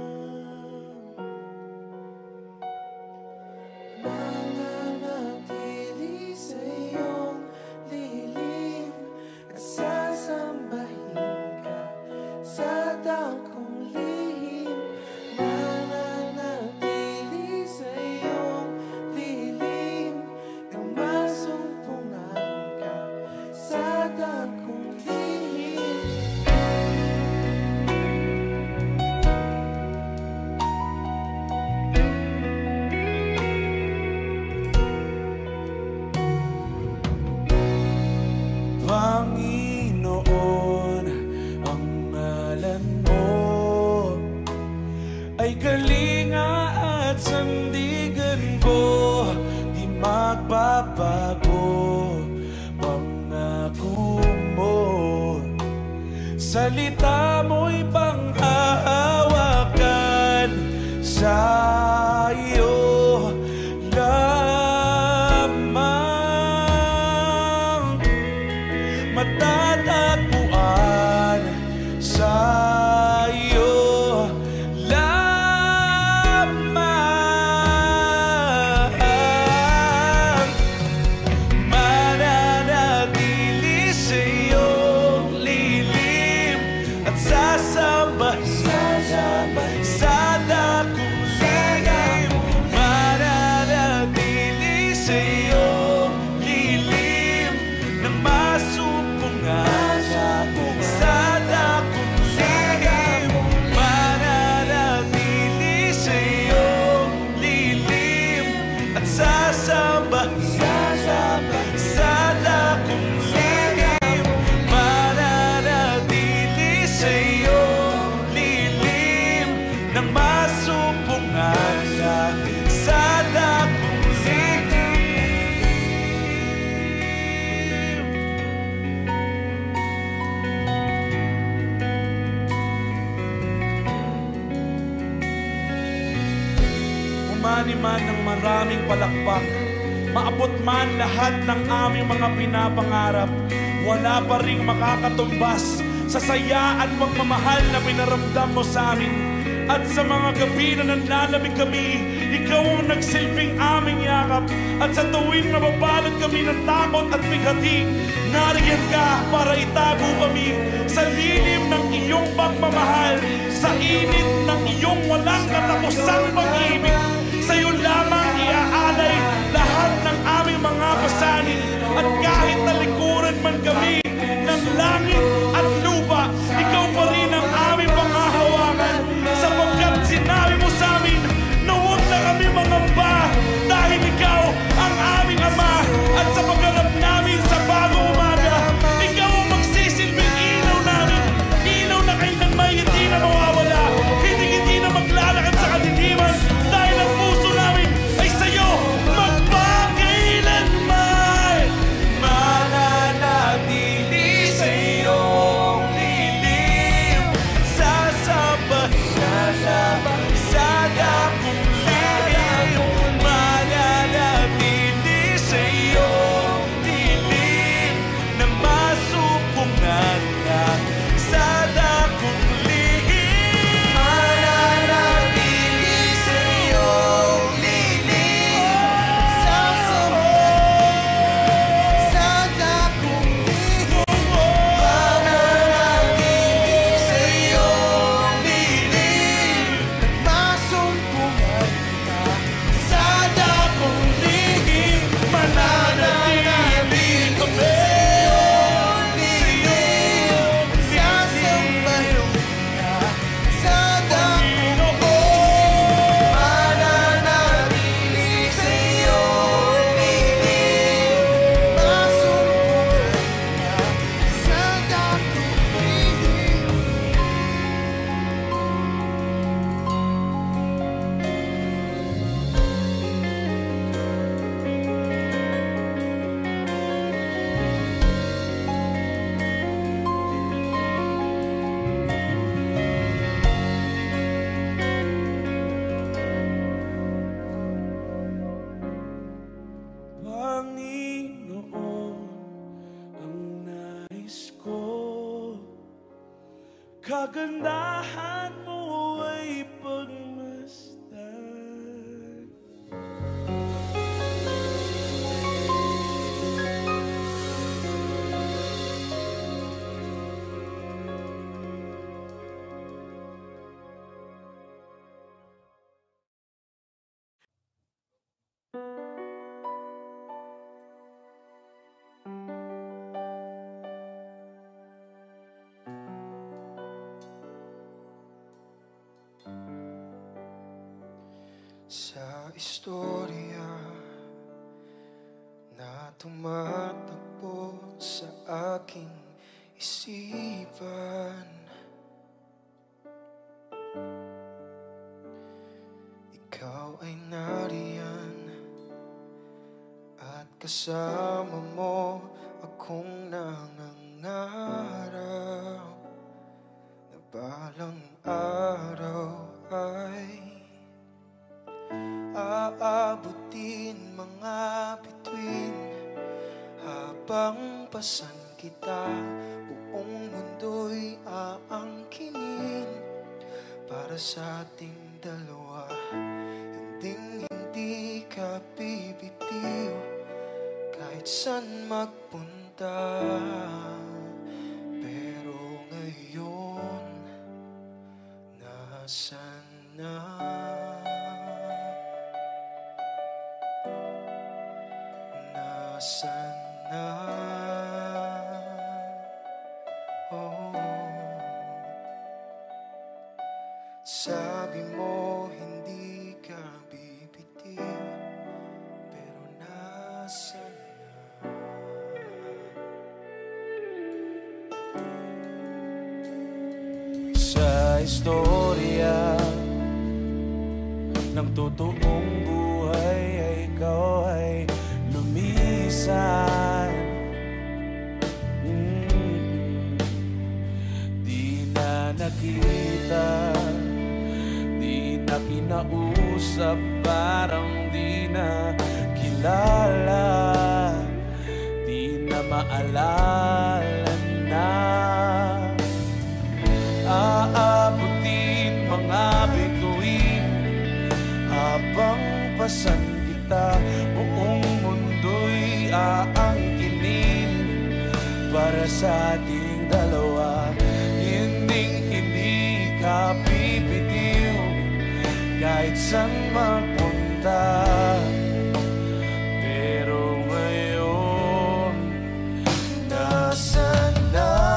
Nananatili sa iyong lilim at sasambahin ka sa dakong lihim. Nananatili sa iyong lilim nang masumpungan ka sa dakong Kay kalinga at sandigan ko, di magbabago pangako mo. Salita mo'y panghahawakan sa iyo lamang, matatagpuan sa iyo lamang, mananatili sa iyong lilim at sasamba sa dakong lihim, mananatili sa iyong lilim na masumpungan sa dakong lihim, mananatili sa iyong lilim at sasamba sa dakong lihim, mananatili sa iyong lilim na masumpungan sa dakong lihim. Umani man ng maraming palakpak, maabot man lahat ng aming mga pinapangarap, wala pa ring makakatumbas sa saya at pagmamahal na pinaramdam mo sa amin. At sa mga gabi na nanlalamig kami, ikaw ang nagsilbing aming yakap. At sa tuwing nababalot kami ng takot at bighati, nariyan ka para itago kami sa lilim ng iyong pagmamahal, sa init ng iyong walang katapusang pag-ibig. Sa'yo lamang iaalay lahat ng aming mga pasanin. At kahit talikuran man kami ng langit at lupa, ikaw pa rin ang aming panghahawakan, sapagkat sinabi mo sa amin na huwag na kami mangamba dahil ikaw ang aming Ama. At sa pagharap namin sa bagong umaga, ikaw ang magsisilbing ilaw namin, ilaw na kailanman hindi na mawawala, hindi-hindi na maglalakad sa kadiliman, dahil ang puso namin ay sa'yo magpakailanman. Mananatili sa iyong lilim, sasamba sa dakong lihim, mananatili sa iyong lilim na masumpungan ka sa dakong lihim, mananatili sa iyong lilim, sasamba sa dakong lihim, mananatili sa iyong lilim, masumpungan ka sa dakong lihim, mananatili kami sa iyong lilim, sasambahin ka sa dakong lihim, mananatili sa iyong lilim, masumpungan ka sa dakong lihim. Panginoon, ang nais ko, kagandahan mo ay pagmasdan. Sa istorya na tumatakbo sa aking isipan, ay nariyan at kasama mo akong nangangarap na balang araw ay aabutin mga bituin habang pasan kita. Buong mundo'y aangkinin para sa ating dalawa. Hinding hindi ka bibitiw kahit saan magpunta. Pero ngayon, nasan na? Nasan na? Oh, sabi mo hindi ka bibitiw, pero nasan na? Sa istorya ng totoong buhay ay ikaw ay lumisan. Mm-hmm. Di na nakita, di na kinausap, parang di na kilala, di na maalala na. Aabutin mga bituin habang pasan kita. Buong mundo'y aangkinin para sa ating dalawa. Hinding hindi ka bibitiw kahit saan magpunta. Pero ngayon, nasan na?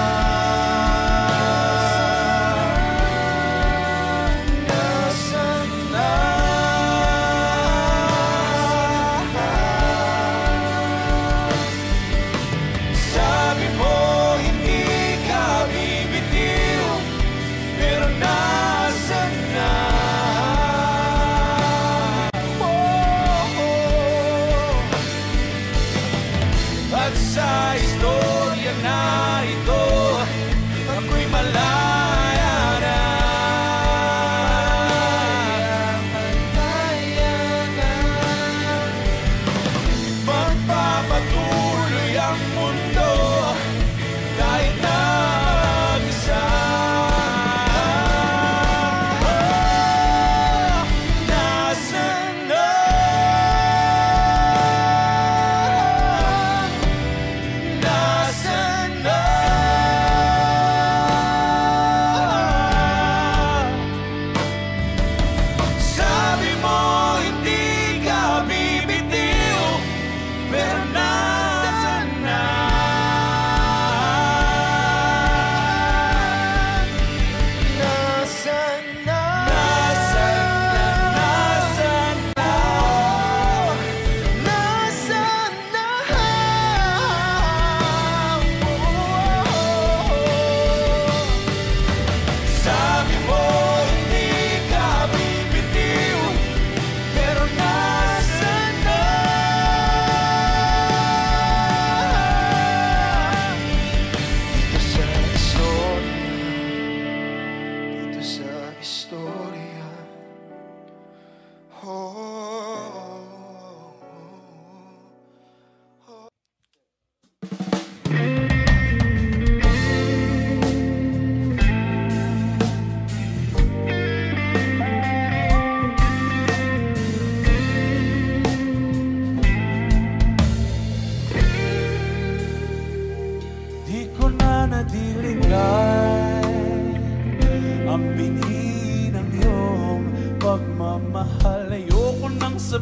Mahal, ayoko nang sa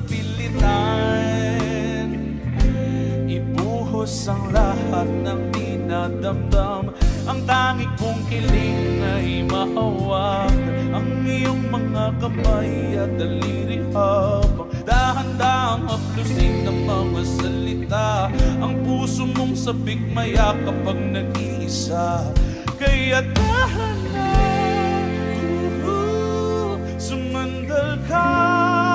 pilitan. Ibuhos ang lahat ng dinadamdam. Ang tanging kong kiling ay mahawak ang iyong mga kamay at daliri habang dahan-dahang haplusin ng mga salita. Ang puso mong sabik maya kapag nag-iisa. Kaya dahan-dahan sumandal ka.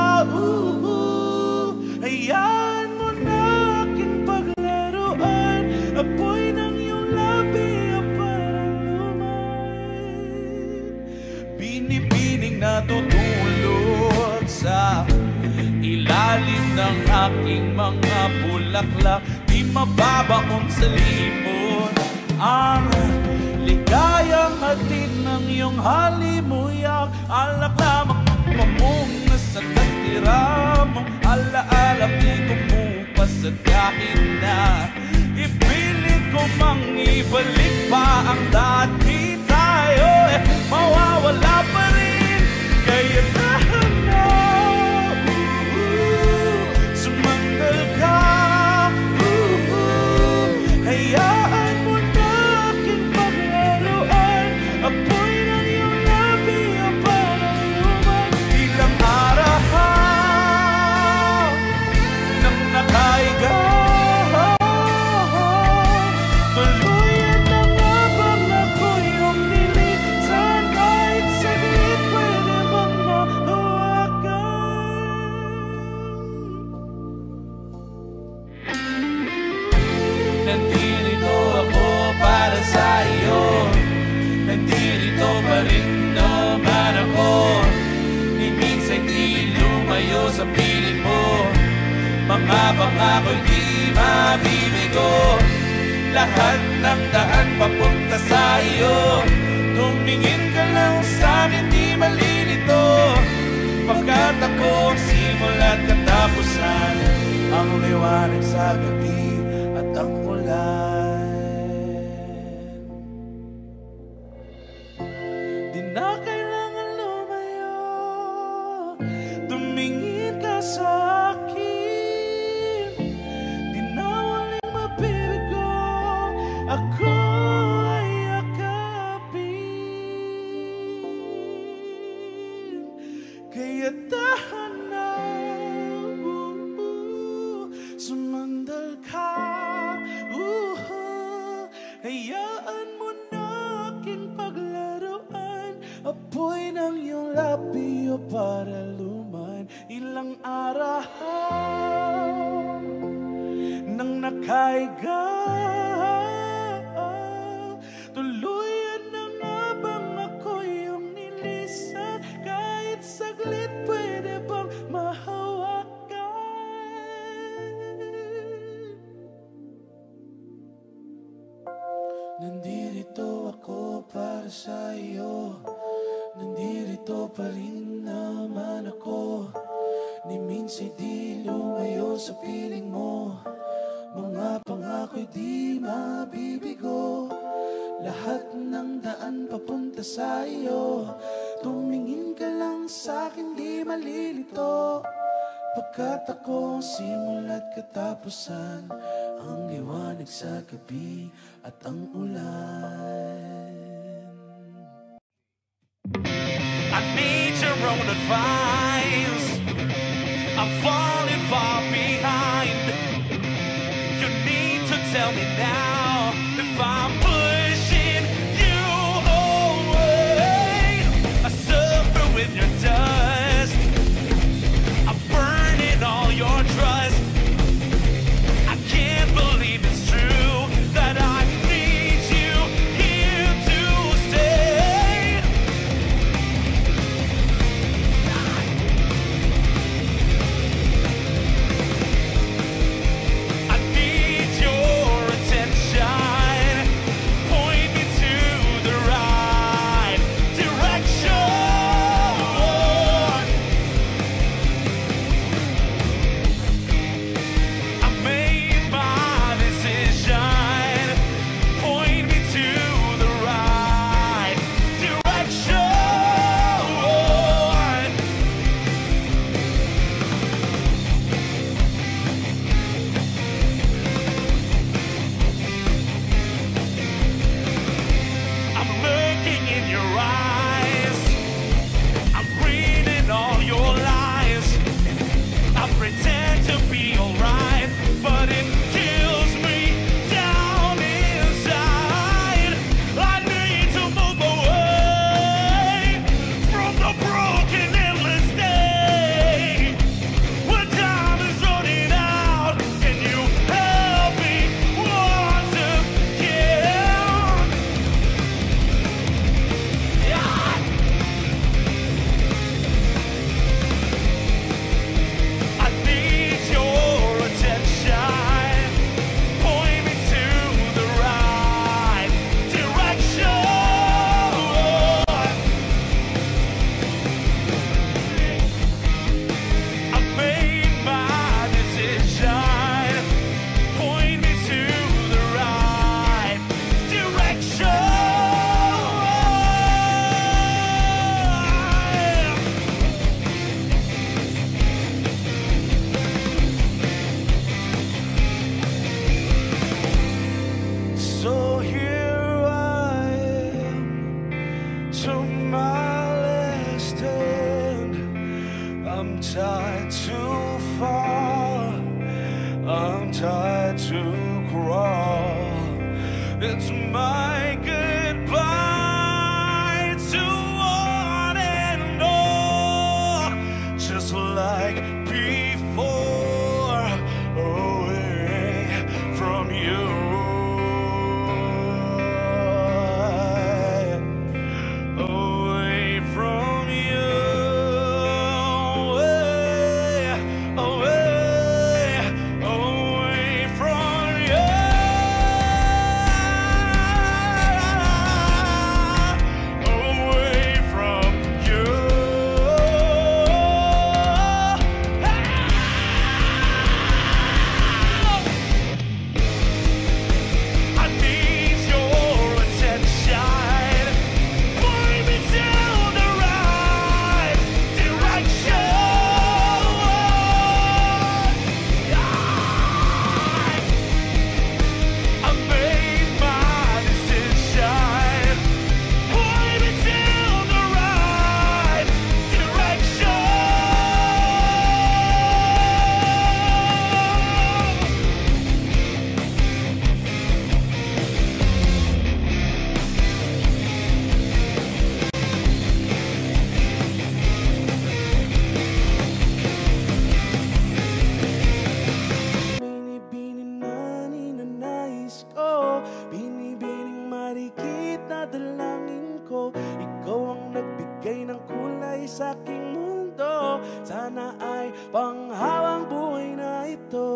Hayaan mo na aking paglaruan, apoy ng iyong labi ay parang lumayan. Binibining natutulog sa ilalim ng aking mga bulaklak, di mababaon sa limot ang ligayang hatid ng iyong halimuyak. Alak lamang pamunga sa katira mo, alaala di kumupas at kahit na ipilit ko mang ibalik pa ang dati tayo, eh mawawala pa rin. Kaya tahan na, sumandal ka, hayaan mo na aking paglaruan, apoy ng iyong labi ay parang luman. Ilang araw nang nakaiga, tuluyan na nga bang ako yung nilisan, kahit saglit pwede bang mahawakan. Nandito ako para sa iyo, nandito pa rin naman ako. Di minsan di lumayo sa piling mo, mga pangako di mabibigo. Lahat ng daan papunta sa iyo, tumingin ka lang sa akin di malilito. Pagkat ako ang simula't katapusan, ang liwanag sa gabi at ang ulan. Di na kailangan lumayo, tumingin ka sa akin. Di na walang mabibigo, ako ay yakapin. Kaya tahan na, sumandal ka, uh, hayaan mo na aking paglaruan, apoy ng iyong labi o para luman. Ilang araw nang nakaiga, tuluyan na nga bang ako yung nilisan, kahit saglit pwede bang mahawakan. Nandito ako para sa iyo, nandito pa rin naman ako. Ni minsan di lumayo sa piling mo, mga pangako'y di mabibigo. Lahat ng daan papunta sa iyo, tumingin ka lang sa akin di malilito. Pagkat ako ang simula't katapusan, ang liwanag sa gabi at ang ulan. I need your own advice, I'm falling far behind. You need to tell me now if I'm pushing you away. I suffer with your dust, I'm burning all your trust. I can't believe it's true that I need you here to stay. I need your attention, I'm tired to crawl. It's my goodbye to one and all. Just like before, away from you. Away from you. Binibining Marikit na dalangin ko, ikaw ang nagbigay ng kulay sa aking mundo. Sana ay panghabang buhay na ito.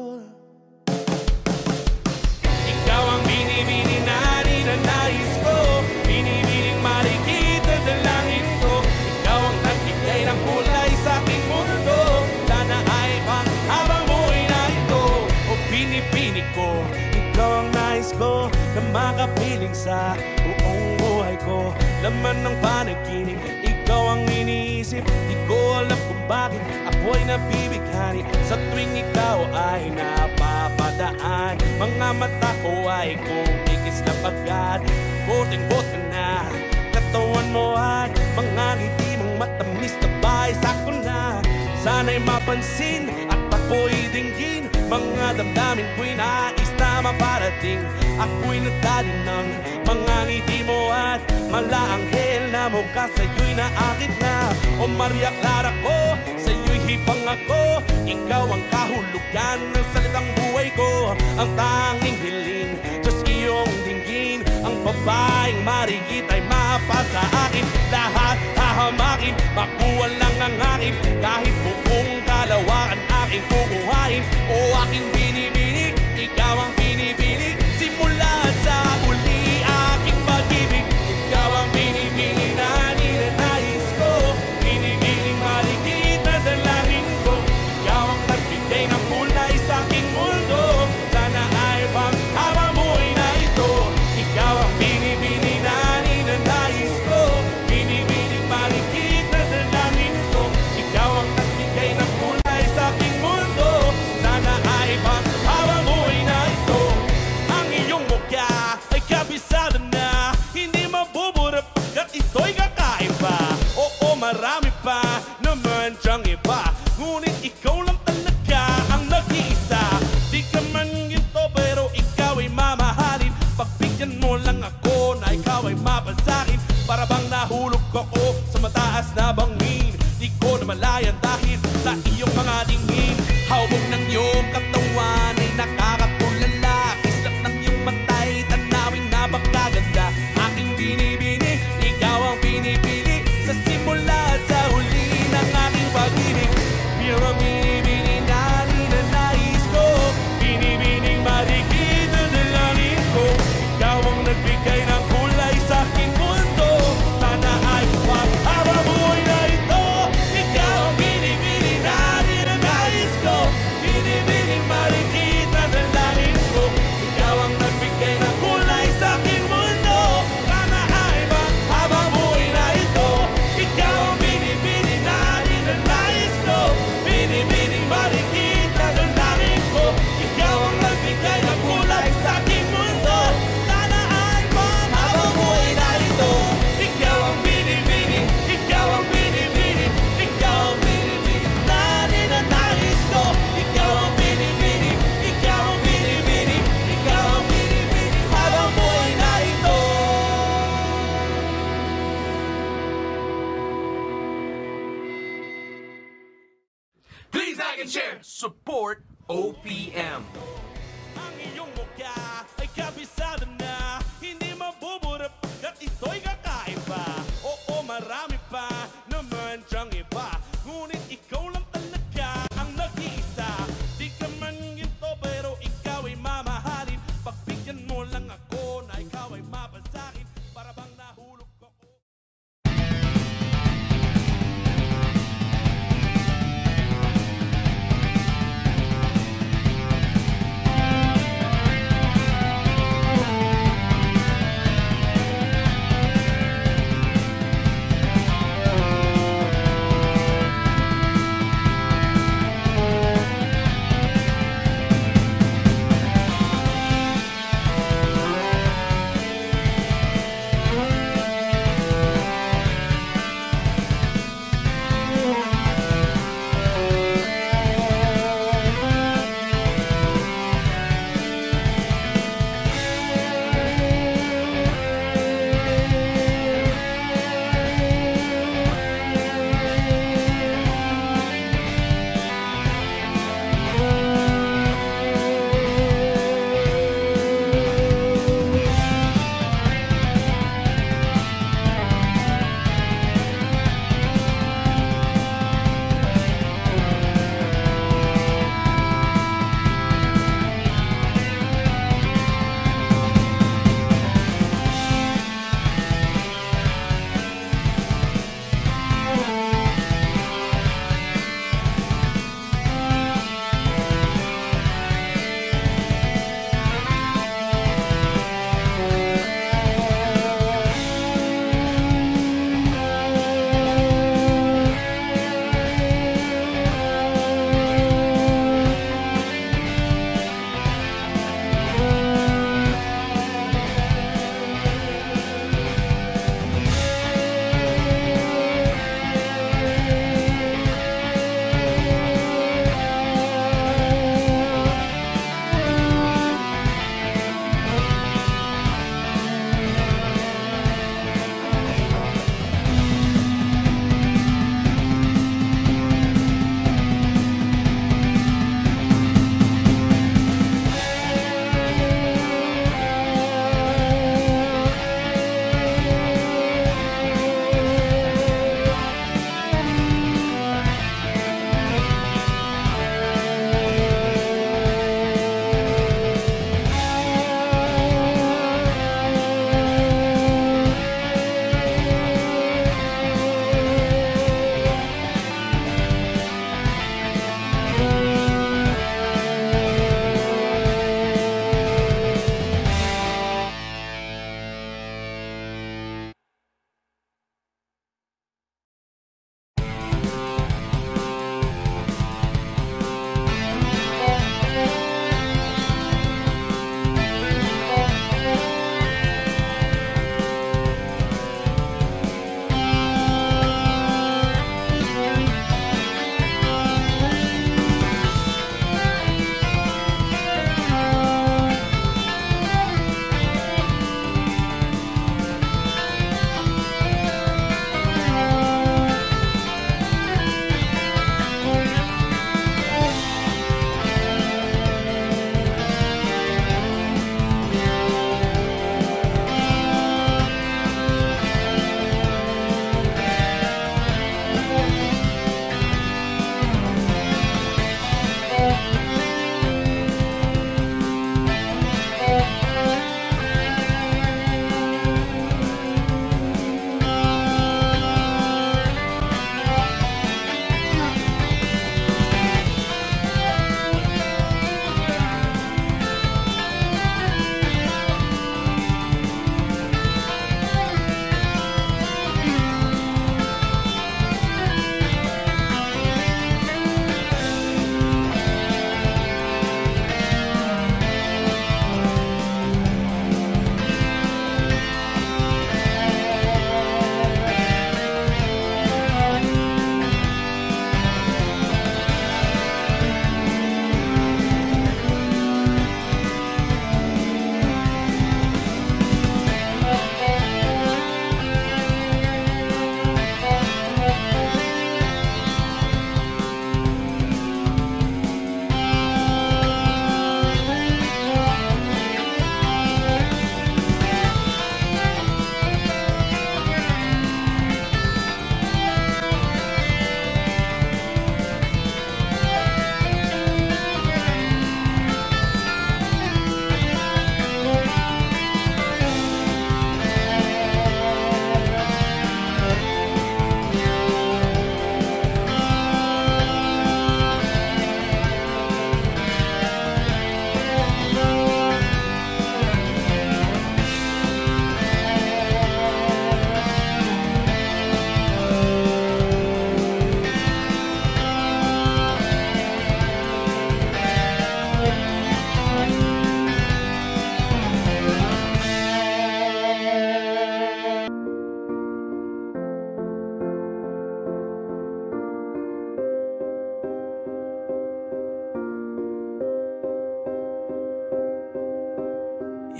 Ikaw ang binibini na ninanais ko, binibining Marikit na dalangin ko, ikaw ang nagbigay ng kulay sa aking mundo. Sana ay panghabang buhay na ito. O binibini ko, ikaw ang nais ko na makapiling sa buong buhay ko. Laman ng panaginip, ikaw ang iniisip. Di ko alam kung bakit ako'y nabibighani sa tuwing ikaw ay napapadaan. Mga mata ko ay kumikis na pagkat boteng-bote na katawan mo at mga ngiti mong matamis na bahay sako na. Sana'y mapansin at ako'y dinggin, mga damdamin ko'y nais na maparating. Ako'y nagdali ng mga ngiti mo at malaanghel na mukha sa'yo'y naakit na. O Maria Clara ko, sa'yo'y hipang ako. Ikaw ang kahulugan ng salitang buhay ko. Ang tanging hiling, Diyos iyong dinggin. Ang babaeng Marikit ay mapasa akin. Lahat hahamakin, makuha lang ang akin. Kahit buong kalawakan aking kukuhain. O aking binibini, ikaw ang binibini. Simula sa uli aking pag-ibig, ikaw ang binibini na ninanais ko. Binibining Marikit na dalangin ko, ikaw ang nagbigay ng kulay sa aking mundo. Sana ay panghabang buhay na ito. Ikaw ang binibini na ninanais ko, binibining Marikit na dalangin ko, ikaw ang nagbigay ng kulay sa aking mundo. Sana ay pang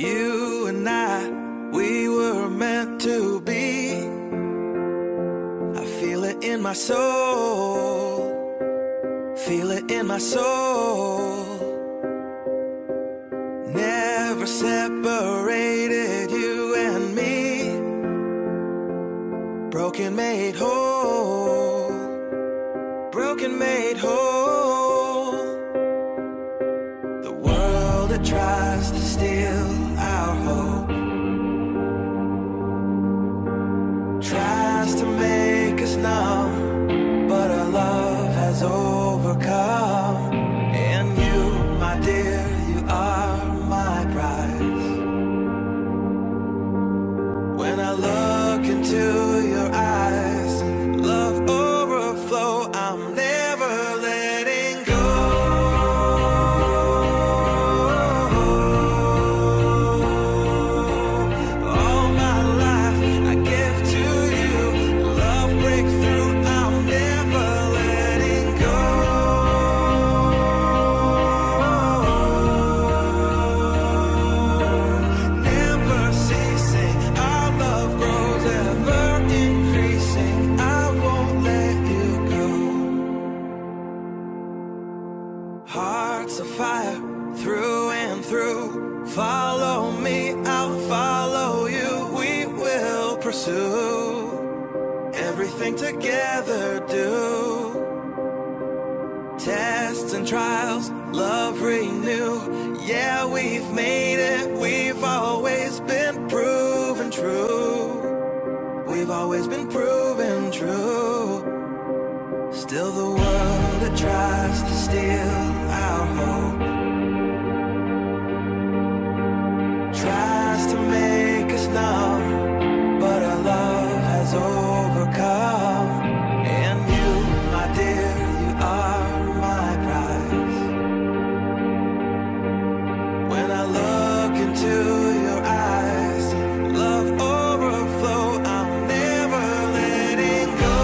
You and I, we were meant to be. I feel it in my soul, feel it in my soul. Never separated, you and me. Broken made whole, broken made whole. The world that tries to steal our hope tries to make us numb, but our love has overcome. And you, my dear, you are my prize. When I look into your eyes, love overflow, I'm never letting go. All my life I give to you, love breakthrough, I'm never letting go. Never ceasing, our love grows ever increasing, I won't let you go. Hearts of fire through and through. Follow me, I'll follow you. We will pursue everything together, do. Tests and trials, love renew. Yeah, we've made it, we've always been proven true. We've always been proven true. Still the world that tries to steal our hope tries to make us numb, but our love has overcome. And you, my dear, you are my prize. When I look into your eyes, love overflow, I'm never letting go.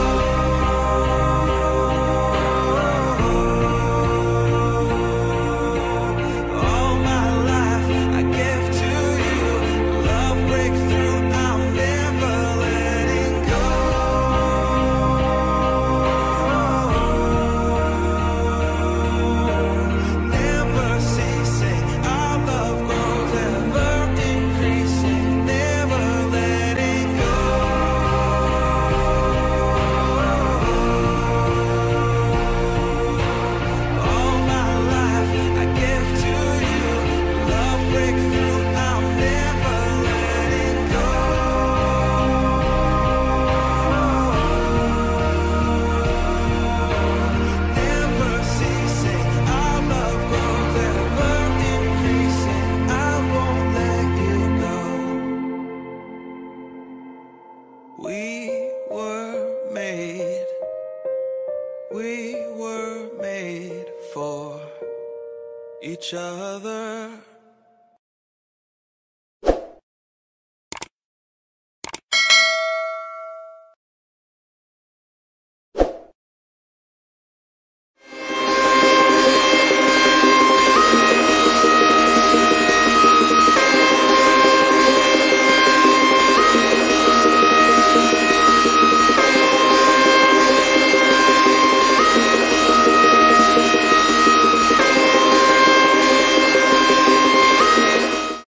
All my life I give to you, love breakthrough, I'm never letting go. Never ceasing, our love grows ever increasing, never letting go. All my life I give to you, love breakthrough, I'm never letting go. Never ceasing, our love grows ever increasing, I won't let you go. We were made, we were made for each other.